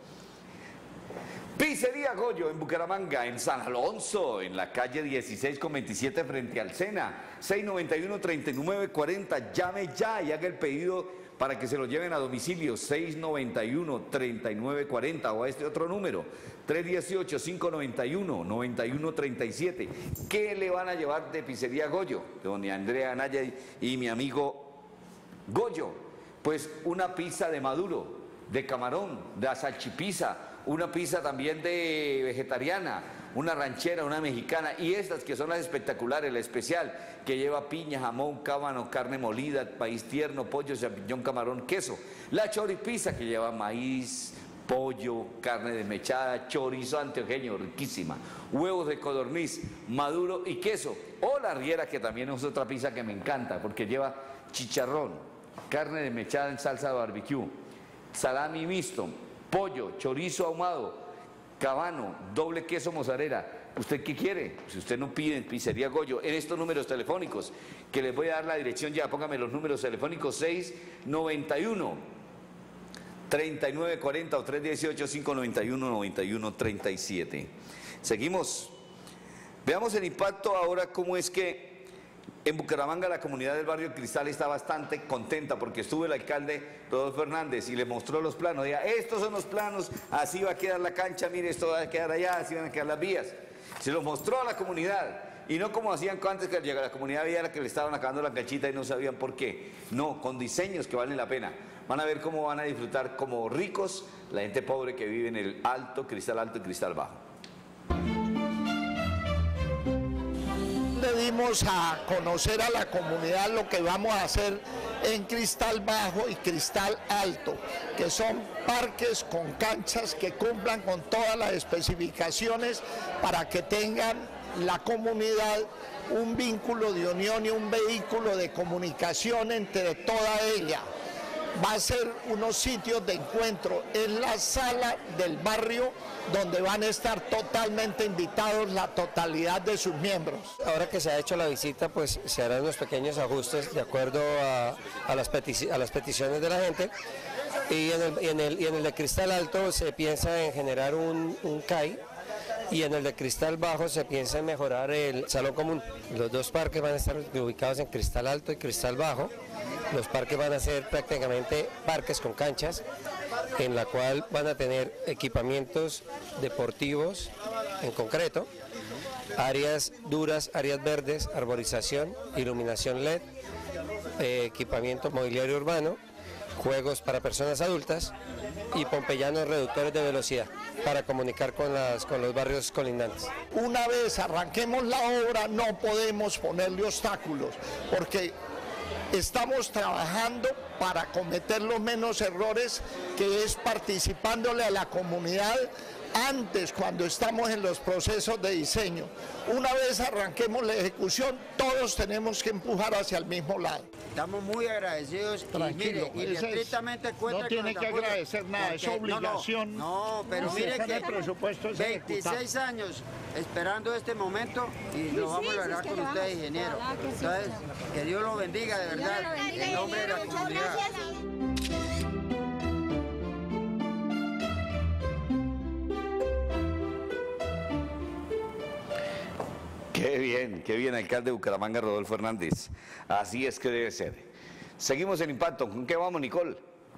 Pizzería Goyo en Bucaramanga, en San Alonso, en la calle dieciséis con veintisiete frente al Sena, seis nueve uno, treinta y nueve cuarenta. Llame ya y haga el pedido para que se lo lleven a domicilio, seis noventa y uno, treinta y nueve cuarenta, o a este otro número, tres dieciocho, cinco noventa y uno, noventa y uno treinta y siete. ¿Qué le van a llevar de Pizzería Goyo? De doña Andrea Anaya y mi amigo Goyo. Pues una pizza de maduro, de camarón, de salchipizza, una pizza también de vegetariana, una ranchera, una mexicana, y estas que son las espectaculares, la especial, que lleva piña, jamón, cábano, carne molida, maíz tierno, pollo, champiñón, camarón, queso. La choripizza, que lleva maíz, pollo, carne desmechada, chorizo antioqueño, riquísima, huevos de codorniz, maduro y queso. O la riera, que también es otra pizza que me encanta, porque lleva chicharrón, carne desmechada en salsa de barbecue, salami mixto, pollo, chorizo ahumado, cabano, doble queso mozzarella. ¿Usted qué quiere? Si usted no pide en Pizzería Goyo, en estos números telefónicos, que les voy a dar la dirección ya, póngame los números telefónicos, seis noventa y uno, treinta y nueve cuarenta o tres dieciocho, cinco noventa y uno, noventa y uno treinta y siete. Seguimos. Veamos el impacto ahora, cómo es que en Bucaramanga la comunidad del barrio Cristal está bastante contenta porque estuvo el alcalde Rodolfo Hernández y le mostró los planos. Diga, estos son los planos, así va a quedar la cancha, mire, esto va a quedar allá, así van a quedar las vías. Se los mostró a la comunidad y no como hacían antes, que al llegar a la comunidad había la que le estaban acabando la canchita y no sabían por qué. No, con diseños que valen la pena. Van a ver cómo van a disfrutar como ricos la gente pobre que vive en el Alto, Cristal Alto y Cristal Bajo. Le dimos a conocer a la comunidad lo que vamos a hacer en Cristal Bajo y Cristal Alto, que son parques con canchas que cumplan con todas las especificaciones para que tengan la comunidad un vínculo de unión y un vehículo de comunicación entre toda ella. Va a ser unos sitios de encuentro en la sala del barrio donde van a estar totalmente invitados la totalidad de sus miembros. Ahora que se ha hecho la visita, pues se harán unos pequeños ajustes de acuerdo a, a, las, petici a las peticiones de la gente. Y en, el, y, en el, y en el de Cristal Alto se piensa en generar un, un C A I, y en el de Cristal Bajo se piensa en mejorar el salón común. Los dos parques van a estar ubicados en Cristal Alto y Cristal Bajo. Los parques van a ser prácticamente parques con canchas, en la cual van a tener equipamientos deportivos en concreto, áreas duras, áreas verdes, arborización, iluminación L E D, eh, equipamiento mobiliario urbano, juegos para personas adultas y pompeyanos reductores de velocidad para comunicar con, las, con los barrios colindantes. Una vez arranquemos la obra no podemos ponerle obstáculos, porque estamos trabajando para cometer los menos errores, que es participándole a la comunidad antes, cuando estamos en los procesos de diseño. Una vez arranquemos la ejecución, todos tenemos que empujar hacia el mismo lado. Estamos muy agradecidos. Tranquilo, y, mire, y estrictamente cuenta no tiene que agradecer nada, es obligación. No, no, pero no, mire que el presupuesto es veintiséis años esperando este momento y lo vamos a lograr con usted, ingeniero. Entonces, que Dios lo bendiga de verdad, en nombre de la comunidad. Qué bien, qué bien, alcalde de Bucaramanga, Rodolfo Hernández. Así es que debe ser. Seguimos en impacto. ¿Con qué vamos, Nicole?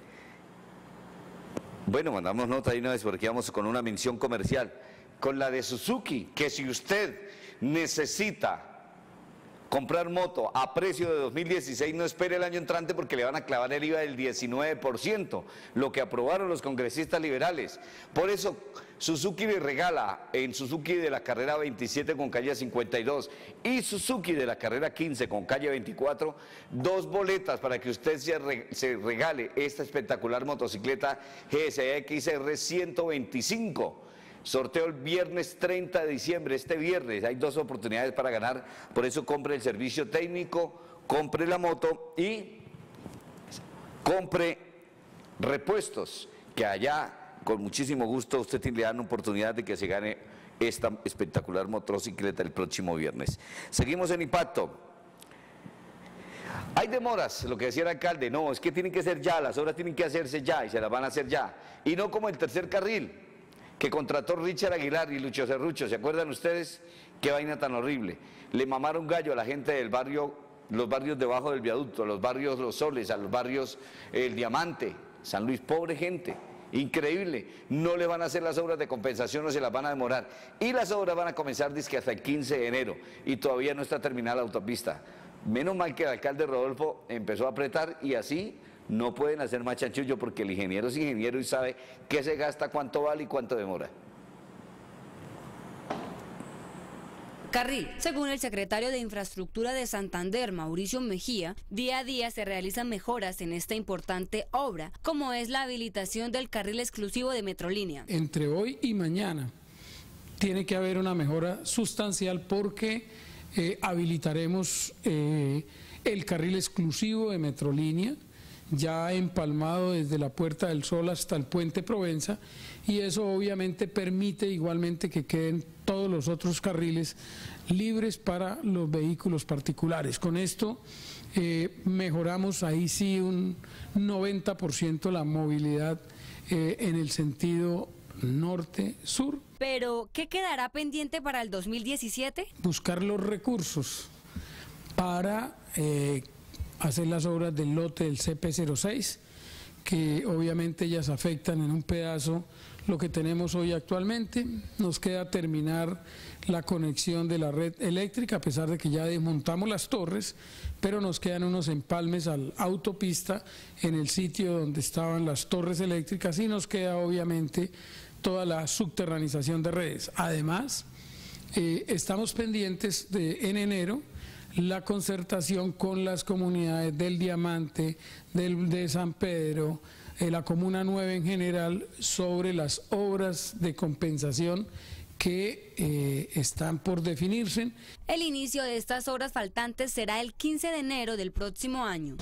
Bueno, mandamos nota de una vez porque vamos con una mención comercial. Con la de Suzuki, que si usted necesita comprar moto a precio de dos mil dieciséis, no espere el año entrante porque le van a clavar el I V A del diecinueve por ciento, lo que aprobaron los congresistas liberales. Por eso Suzuki le regala en Suzuki de la carrera veintisiete con calle cincuenta y dos y Suzuki de la carrera quince con calle veinticuatro, dos boletas para que usted se, re, se regale esta espectacular motocicleta G S X R ciento veinticinco. Sorteo el viernes treinta de diciembre, este viernes. Hay dos oportunidades para ganar, por eso compre el servicio técnico, compre la moto y compre repuestos, que allá con muchísimo gusto usted le dan oportunidad de que se gane esta espectacular motocicleta el próximo viernes. Seguimos en impacto. Hay demoras, lo que decía el alcalde, no, es que tienen que ser ya, las obras tienen que hacerse ya y se las van a hacer ya. Y no como el tercer carril que contrató Richard Aguilar y Lucho Cerrucho, ¿se acuerdan ustedes? Qué vaina tan horrible. Le mamaron gallo a la gente del barrio los barrios debajo del viaducto, los barrios Los Soles, a los barrios El Diamante, San Luis, pobre gente, increíble, no le van a hacer las obras de compensación o se las van a demorar, y las obras van a comenzar dizque hasta el quince de enero, y todavía no está terminada la autopista. Menos mal que el alcalde Rodolfo empezó a apretar, y así no pueden hacer más chanchullo, porque el ingeniero es ingeniero y sabe qué se gasta, cuánto vale y cuánto demora. Carril. Según el secretario de Infraestructura de Santander, Mauricio Mejía, día a día se realizan mejoras en esta importante obra, como es la habilitación del carril exclusivo de Metrolínea. Entre hoy y mañana tiene que haber una mejora sustancial porque eh, habilitaremos eh, el carril exclusivo de Metrolínea, ya empalmado desde la Puerta del Sol hasta el Puente Provenza, y eso obviamente permite igualmente que queden todos los otros carriles libres para los vehículos particulares. Con esto eh, mejoramos ahí sí un noventa por ciento la movilidad eh, en el sentido norte-sur. Pero, ¿qué quedará pendiente para el dos mil diecisiete? Buscar los recursos para eh, hacer las obras del lote del C P cero seis, que obviamente ellas afectan en un pedazo lo que tenemos hoy actualmente. Nos queda terminar la conexión de la red eléctrica, a pesar de que ya desmontamos las torres, pero nos quedan unos empalmes a la autopista en el sitio donde estaban las torres eléctricas, y nos queda obviamente toda la subterranización de redes. Además, eh, estamos pendientes de en enero la concertación con las comunidades del Diamante, del, de San Pedro, eh, la Comuna nueve en general, sobre las obras de compensación que eh, están por definirse. El inicio de estas obras faltantes será el quince de enero del próximo año.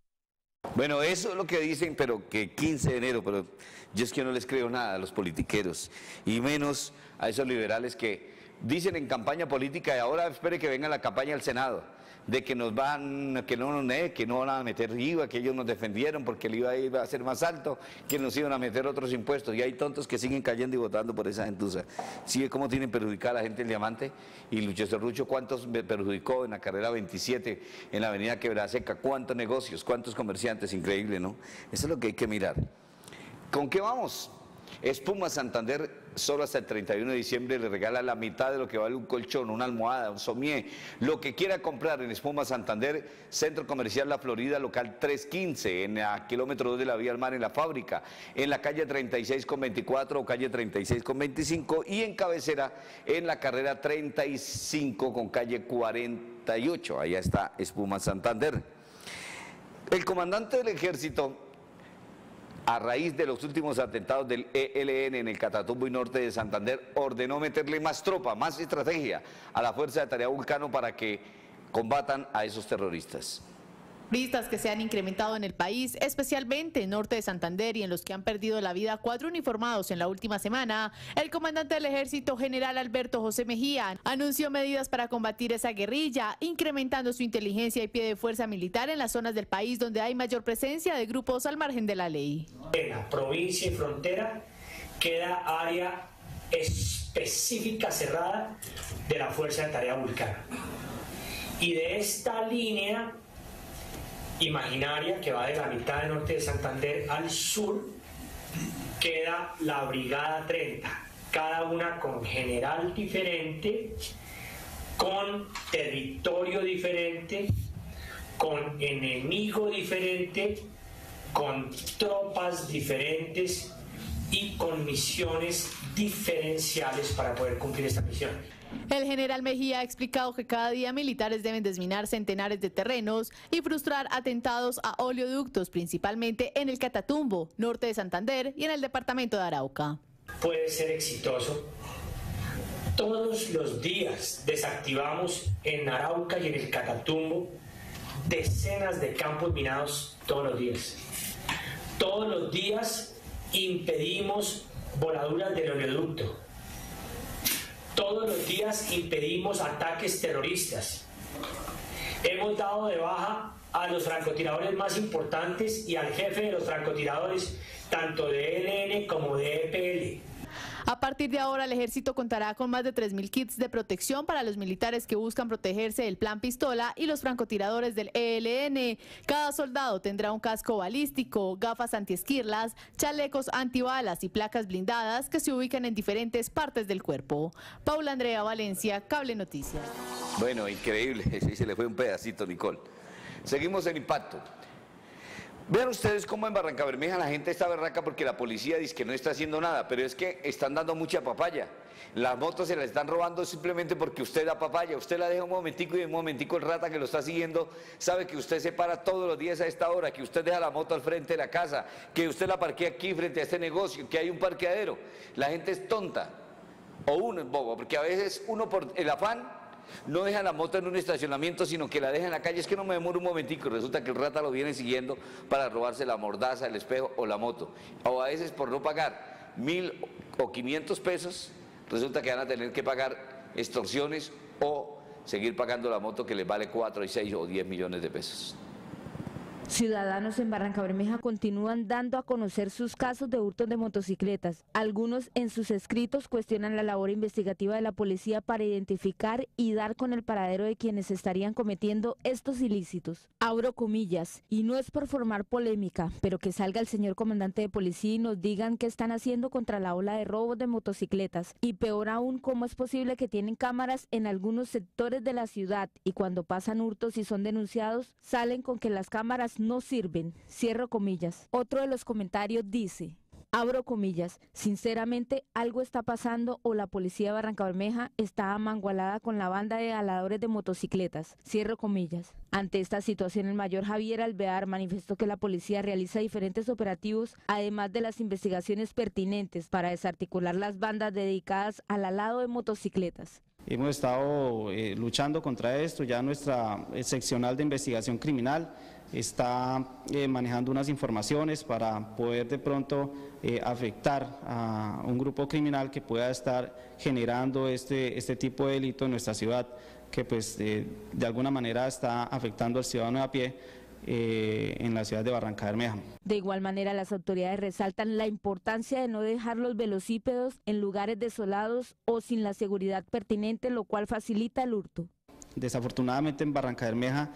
Bueno, eso es lo que dicen, pero que quince de enero, pero yo es que no les creo nada a los politiqueros, y menos a esos liberales que dicen en campaña política, y ahora espere que venga la campaña al Senado, de que nos van, que no, que no van a meter I V A, que ellos nos defendieron porque el I V A iba a ser más alto, que nos iban a meter otros impuestos, y hay tontos que siguen cayendo y votando por esa gentuza. ¿Sí ve cómo tienen perjudicada a la gente el Diamante? Y Lucho Cerrucho, ¿cuántos perjudicó en la carrera veintisiete, en la avenida Quebrada Seca? ¿Cuántos negocios, cuántos comerciantes? Increíble, ¿no? Eso es lo que hay que mirar. ¿Con qué vamos? Espuma Santander, solo hasta el treinta y uno de diciembre le regala la mitad de lo que vale un colchón, una almohada, un somier, lo que quiera comprar en Espuma Santander, Centro Comercial La Florida, local trescientos quince, en el kilómetro dos de la Vía al Mar, en la fábrica, en la calle treinta y seis con veinticuatro o calle treinta y seis con veinticinco, y en cabecera en la carrera treinta y cinco con calle cuarenta y ocho, allá está Espuma Santander. El comandante del ejército, a raíz de los últimos atentados del E L N en el Catatumbo y norte de Santander, ordenó meterle más tropa, más estrategia a la Fuerza de Tarea Vulcano para que combatan a esos terroristas. Turistas que se han incrementado en el país, especialmente en norte de Santander, y en los que han perdido la vida cuatro uniformados en la última semana. El comandante del Ejército, general Alberto José Mejía, anunció medidas para combatir esa guerrilla, incrementando su inteligencia y pie de fuerza militar en las zonas del país donde hay mayor presencia de grupos al margen de la ley. En la provincia y frontera queda área específica cerrada de la Fuerza de Tarea Vulcano. Y de esta línea imaginaria que va de la mitad del norte de Santander al sur, queda la Brigada treinta, cada una con general diferente, con territorio diferente, con enemigo diferente, con tropas diferentes y con misiones diferenciales para poder cumplir esta misión. El general Mejía ha explicado que cada día militares deben desminar centenares de terrenos y frustrar atentados a oleoductos, principalmente en el Catatumbo, norte de Santander, y en el departamento de Arauca. Puede ser exitoso. Todos los días desactivamos en Arauca y en el Catatumbo decenas de campos minados todos los días. Todos los días impedimos voladuras del oleoducto. Todos los días impedimos ataques terroristas. Hemos dado de baja a los francotiradores más importantes y al jefe de los francotiradores, tanto de E L N como de E P L. A partir de ahora, el ejército contará con más de tres mil kits de protección para los militares que buscan protegerse del plan pistola y los francotiradores del E L N. Cada soldado tendrá un casco balístico, gafas antiesquirlas, chalecos antibalas y placas blindadas que se ubican en diferentes partes del cuerpo. Paula Andrea Valencia, Cable Noticias. Bueno, increíble, sí, se le fue un pedacito, Nicole. Seguimos en impacto. Vean ustedes cómo en Barrancabermeja la gente está berraca porque la policía dice que no está haciendo nada, pero es que están dando mucha papaya. Las motos se las están robando simplemente porque usted da papaya. Usted la deja un momentico y en un momentico el rata que lo está siguiendo sabe que usted se para todos los días a esta hora, que usted deja la moto al frente de la casa, que usted la parquea aquí frente a este negocio, que hay un parqueadero. La gente es tonta, o uno es bobo, porque a veces uno por el afán no deja la moto en un estacionamiento, sino que la deja en la calle. Es que no me demoro un momentico y resulta que el rata lo viene siguiendo para robarse la mordaza, el espejo o la moto. O a veces por no pagar mil o quinientos pesos, resulta que van a tener que pagar extorsiones o seguir pagando la moto que les vale cuatro, seis o diez millones de pesos. Ciudadanos en Barrancabermeja continúan dando a conocer sus casos de hurtos de motocicletas. Algunos en sus escritos cuestionan la labor investigativa de la policía para identificar y dar con el paradero de quienes estarían cometiendo estos ilícitos. Abro comillas, y no es por formar polémica, pero que salga el señor comandante de policía y nos digan qué están haciendo contra la ola de robos de motocicletas. Y peor aún, cómo es posible que tienen cámaras en algunos sectores de la ciudad y cuando pasan hurtos y son denunciados, salen con que las cámaras no sirven, cierro comillas. Otro de los comentarios dice, abro comillas, sinceramente algo está pasando o la policía de Barrancabermeja está amangualada con la banda de aladores de motocicletas, cierro comillas. Ante esta situación, el mayor Javier Alvear manifestó que la policía realiza diferentes operativos, además de las investigaciones pertinentes para desarticular las bandas dedicadas al alado de motocicletas. Hemos estado eh, luchando contra esto, ya nuestra eh, seccional de investigación criminal está eh, manejando unas informaciones para poder de pronto eh, afectar a un grupo criminal que pueda estar generando este, este tipo de delito en nuestra ciudad, que pues eh, de alguna manera está afectando al ciudadano de a pie eh, en la ciudad de Barrancabermeja. De igual manera, las autoridades resaltan la importancia de no dejar los velocípedos en lugares desolados o sin la seguridad pertinente, lo cual facilita el hurto. Desafortunadamente en Barrancabermeja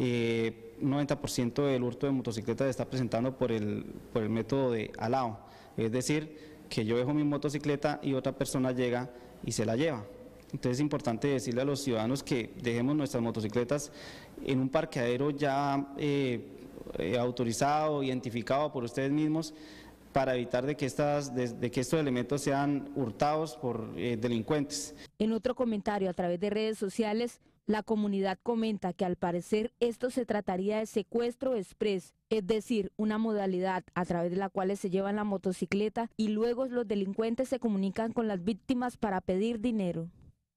eh, un noventa por ciento del hurto de motocicletas se está presentando por el, por el método de alao, es decir, que yo dejo mi motocicleta y otra persona llega y se la lleva. Entonces es importante decirle a los ciudadanos que dejemos nuestras motocicletas en un parqueadero ya eh, eh, autorizado, identificado por ustedes mismos, para evitar de que, estas, de, de que estos elementos sean hurtados por eh, delincuentes. En otro comentario a través de redes sociales, la comunidad comenta que al parecer esto se trataría de secuestro express, es decir, una modalidad a través de la cual se llevan la motocicleta y luego los delincuentes se comunican con las víctimas para pedir dinero.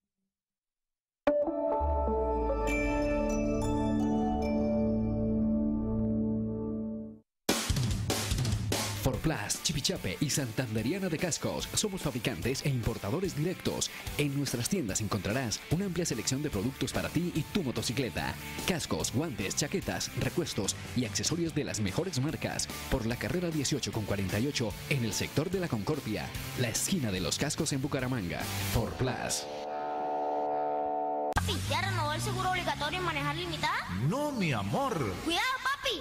Forplas, Chipichape y Santanderiana de Cascos. Somos fabricantes e importadores directos. En nuestras tiendas encontrarás una amplia selección de productos para ti y tu motocicleta. Cascos, guantes, chaquetas, repuestos y accesorios de las mejores marcas. Por la carrera dieciocho con cuarenta y ocho en el sector de la Concordia, la esquina de los cascos en Bucaramanga. Forplas. Papi, ¿ya renovó el seguro obligatorio en manejar limitada? No, mi amor. Cuidado, papi.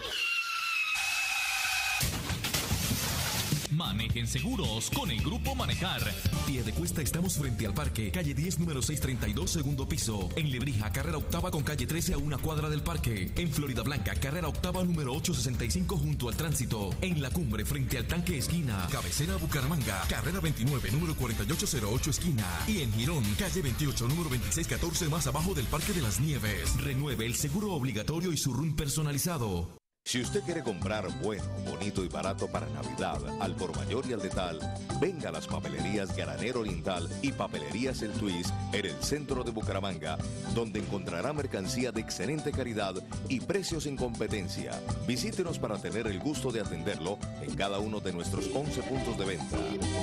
Manejen seguros con el Grupo Manejar. Piedecuesta, estamos frente al parque, calle diez, número seiscientos treinta y dos, segundo piso. En Lebrija, carrera octava con calle trece a una cuadra del parque. En Florida Blanca, carrera octava, número ochocientos sesenta y cinco junto al tránsito. En La Cumbre, frente al tanque esquina. Cabecera Bucaramanga, carrera veintinueve, número cuarenta y ocho cero ocho esquina. Y en Girón, calle veintiocho, número veintiséis catorce más abajo del Parque de las Nieves. Renueve el seguro obligatorio y su R U N personalizado. Si usted quiere comprar bueno, bonito y barato para Navidad, al por mayor y al detal, venga a las papelerías Granero Oriental y Papelerías El Twist en el centro de Bucaramanga, donde encontrará mercancía de excelente calidad y precios en competencia. Visítenos para tener el gusto de atenderlo en cada uno de nuestros once puntos de venta.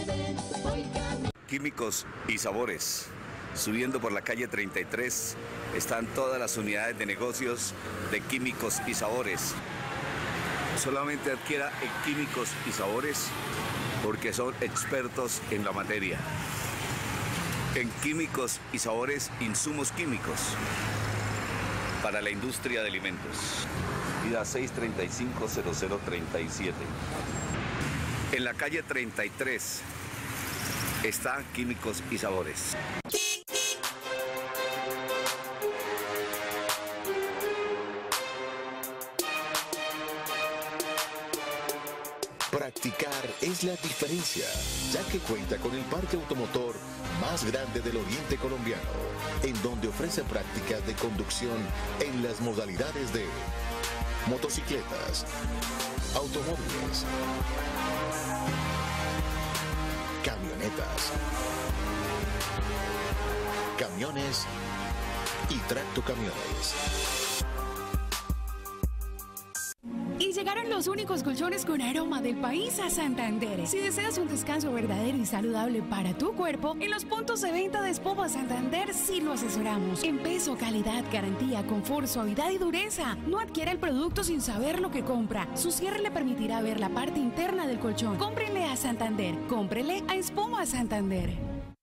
Químicos y sabores. Subiendo por la calle treinta y tres están todas las unidades de negocios de Químicos y Sabores. Solamente adquiera en Químicos y Sabores porque son expertos en la materia, en químicos y sabores, insumos químicos para la industria de alimentos. Vida seis treinta y cinco cero cero treinta y siete. En la calle treinta y tres está Químicos y Sabores. Practicar es la diferencia, ya que cuenta con el parque automotor más grande del oriente colombiano, en donde ofrece prácticas de conducción en las modalidades de motocicletas, automóviles, camionetas, camiones y tractocamiones. Y llegaron los únicos colchones con aroma del país a Santander. Si deseas un descanso verdadero y saludable para tu cuerpo, en los puntos de venta de Espoma Santander sí lo asesoramos. En peso, calidad, garantía, confort, suavidad y dureza. No adquiera el producto sin saber lo que compra. Su cierre le permitirá ver la parte interna del colchón. Cómprele a Santander. Cómprele a Espoma Santander.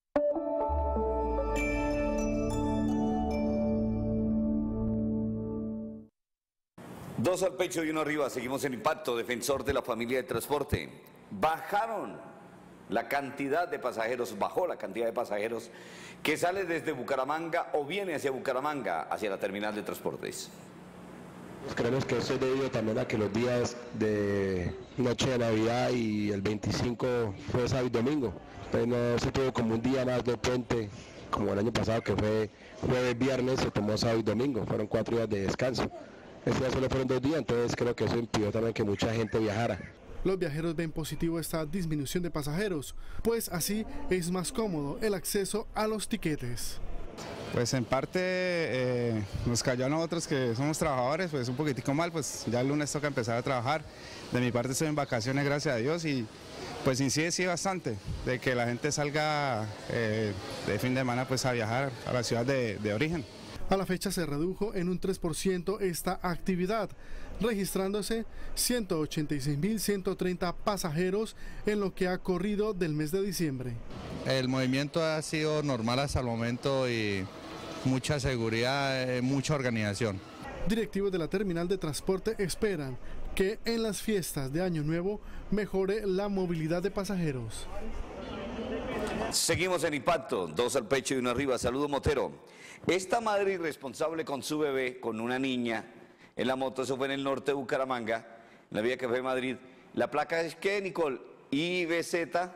Dos al pecho y uno arriba, seguimos en Impacto, defensor de la familia de transporte. Bajaron la cantidad de pasajeros, bajó la cantidad de pasajeros que sale desde Bucaramanga o viene hacia Bucaramanga, hacia la terminal de transportes. Creemos que eso es debido también a que los días de noche de Navidad y el veinticinco fue sábado y domingo, pues no se tuvo como un día más de puente, como el año pasado que fue jueves, viernes, se tomó sábado y domingo, fueron cuatro días de descanso. Este día solo fueron dos días, entonces creo que eso impidió también que mucha gente viajara. Los viajeros ven positivo esta disminución de pasajeros, pues así es más cómodo el acceso a los tiquetes. Pues en parte eh, nos cayó a nosotros que somos trabajadores, pues un poquitico mal, pues ya el lunes toca empezar a trabajar. De mi parte estoy en vacaciones, gracias a Dios, y pues incide sí bastante de que la gente salga eh, de fin de semana pues a viajar a la ciudad de, de origen. A la fecha se redujo en un tres por ciento esta actividad, registrándose ciento ochenta y seis mil ciento treinta pasajeros en lo que ha corrido del mes de diciembre. El movimiento ha sido normal hasta el momento y mucha seguridad, mucha organización. Directivos de la terminal de transporte esperan que en las fiestas de Año Nuevo mejore la movilidad de pasajeros. Seguimos en Impacto, dos al pecho y uno arriba. Saludo Motero. Esta madre irresponsable con su bebé, con una niña en la moto, eso fue en el norte de Bucaramanga, en la vía que fue de Madrid. La placa es ¿qué, Nicole? I B Z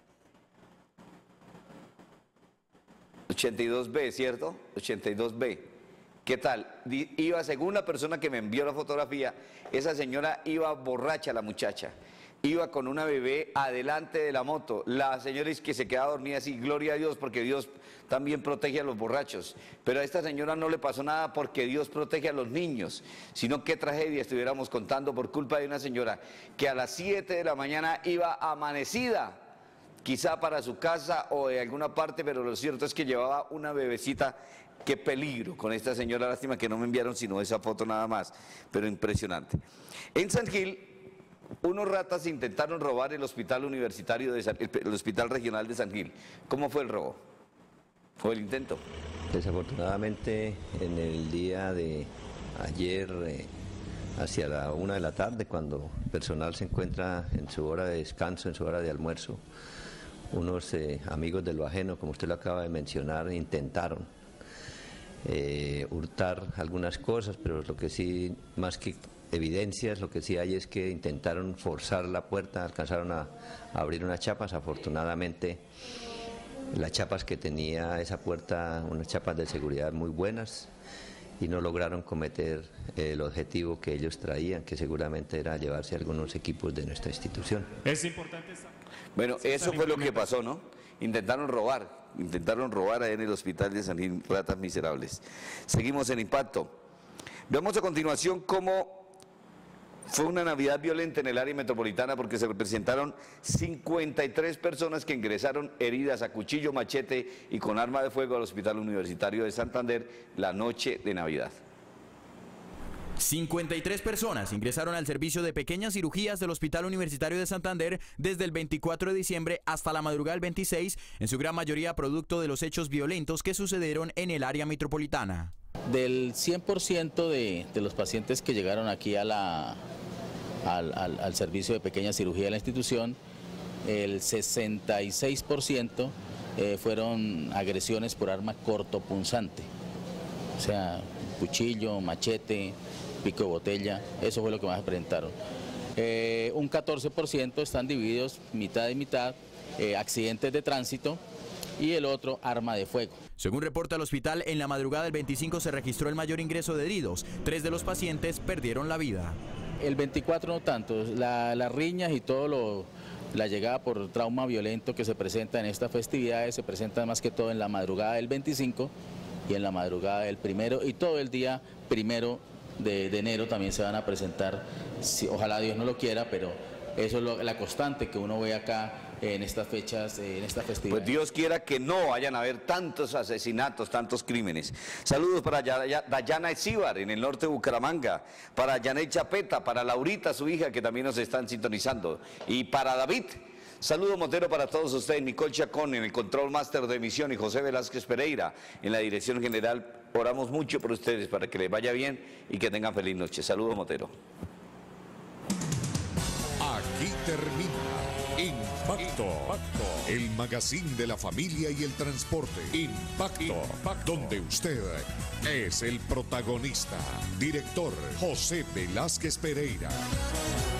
ochenta y dos B, ¿cierto? ochenta y dos B. ¿Qué tal? Iba, según la persona que me envió la fotografía, esa señora iba borracha, la muchacha. Iba con una bebé adelante de la moto. La señora es que se quedaba dormida así, gloria a Dios, porque Dios también protege a los borrachos. Pero a esta señora no le pasó nada porque Dios protege a los niños. Sino qué tragedia estuviéramos contando por culpa de una señora que a las siete de la mañana iba amanecida, quizá para su casa o de alguna parte, pero lo cierto es que llevaba una bebecita. Qué peligro con esta señora, lástima que no me enviaron sino esa foto nada más, pero impresionante. En San Gil, unos ratas intentaron robar el hospital universitario, de San, el, el hospital regional de San Gil. ¿Cómo fue el robo? ¿Fue el intento? Desafortunadamente, en el día de ayer, eh, hacia la una de la tarde, cuando el personal se encuentra en su hora de descanso, en su hora de almuerzo, unos eh, amigos de lo ajeno, como usted lo acaba de mencionar, intentaron eh, hurtar algunas cosas, pero lo que sí, más que evidencias, lo que sí hay es que intentaron forzar la puerta, alcanzaron a, a abrir unas chapas. Afortunadamente las chapas que tenía esa puerta, unas chapas de seguridad muy buenas, y no lograron cometer el objetivo que ellos traían, que seguramente era llevarse algunos equipos de nuestra institución. Es importante. Bueno, eso fue lo que pasó, ¿no? Intentaron robar, intentaron robar ahí en el hospital de San Gil, ratas miserables. Seguimos en Impacto. Veamos a continuación cómo fue una Navidad violenta en el área metropolitana, porque se representaron cincuenta y tres personas que ingresaron heridas a cuchillo, machete y con arma de fuego al Hospital Universitario de Santander la noche de Navidad. cincuenta y tres personas ingresaron al servicio de pequeñas cirugías del Hospital Universitario de Santander desde el veinticuatro de diciembre hasta la madrugada del veintiséis, en su gran mayoría producto de los hechos violentos que sucedieron en el área metropolitana. Del cien por ciento de, de los pacientes que llegaron aquí a la, al, al, al servicio de pequeña cirugía de la institución, el sesenta y seis por ciento eh, fueron agresiones por arma cortopunzante, o sea, cuchillo, machete, pico de botella, eso fue lo que más se presentaron. Eh, un catorce por ciento están divididos mitad y mitad, eh, accidentes de tránsito, y el otro arma de fuego. Según reporta el hospital, en la madrugada del veinticinco se registró el mayor ingreso de heridos. Tres de los pacientes perdieron la vida. El veinticuatro no tanto, la, las riñas y todo lo, la llegada por trauma violento que se presenta en estas festividades se presenta más que todo en la madrugada del veinticinco y en la madrugada del primero, y todo el día primero de, de enero también se van a presentar, si, ojalá Dios no lo quiera, pero eso es lo, la constante que uno ve acá en estas fechas, en esta festividad. Pues Dios quiera que no vayan a haber tantos asesinatos, tantos crímenes. Saludos para Dayana Esíbar en el norte de Bucaramanga, para Janet Chapeta, para Laurita, su hija, que también nos están sintonizando, y para David. Saludo Montero para todos ustedes, Nicole Chacón en el control máster de emisión y José Velázquez Pereira en la dirección general. Oramos mucho por ustedes para que les vaya bien y que tengan feliz noche. Saludos Montero. Aquí termina Impacto, Impacto, el magazine de la familia y el transporte. Impacto, Impacto, donde usted es el protagonista. Director José Velázquez Pereira.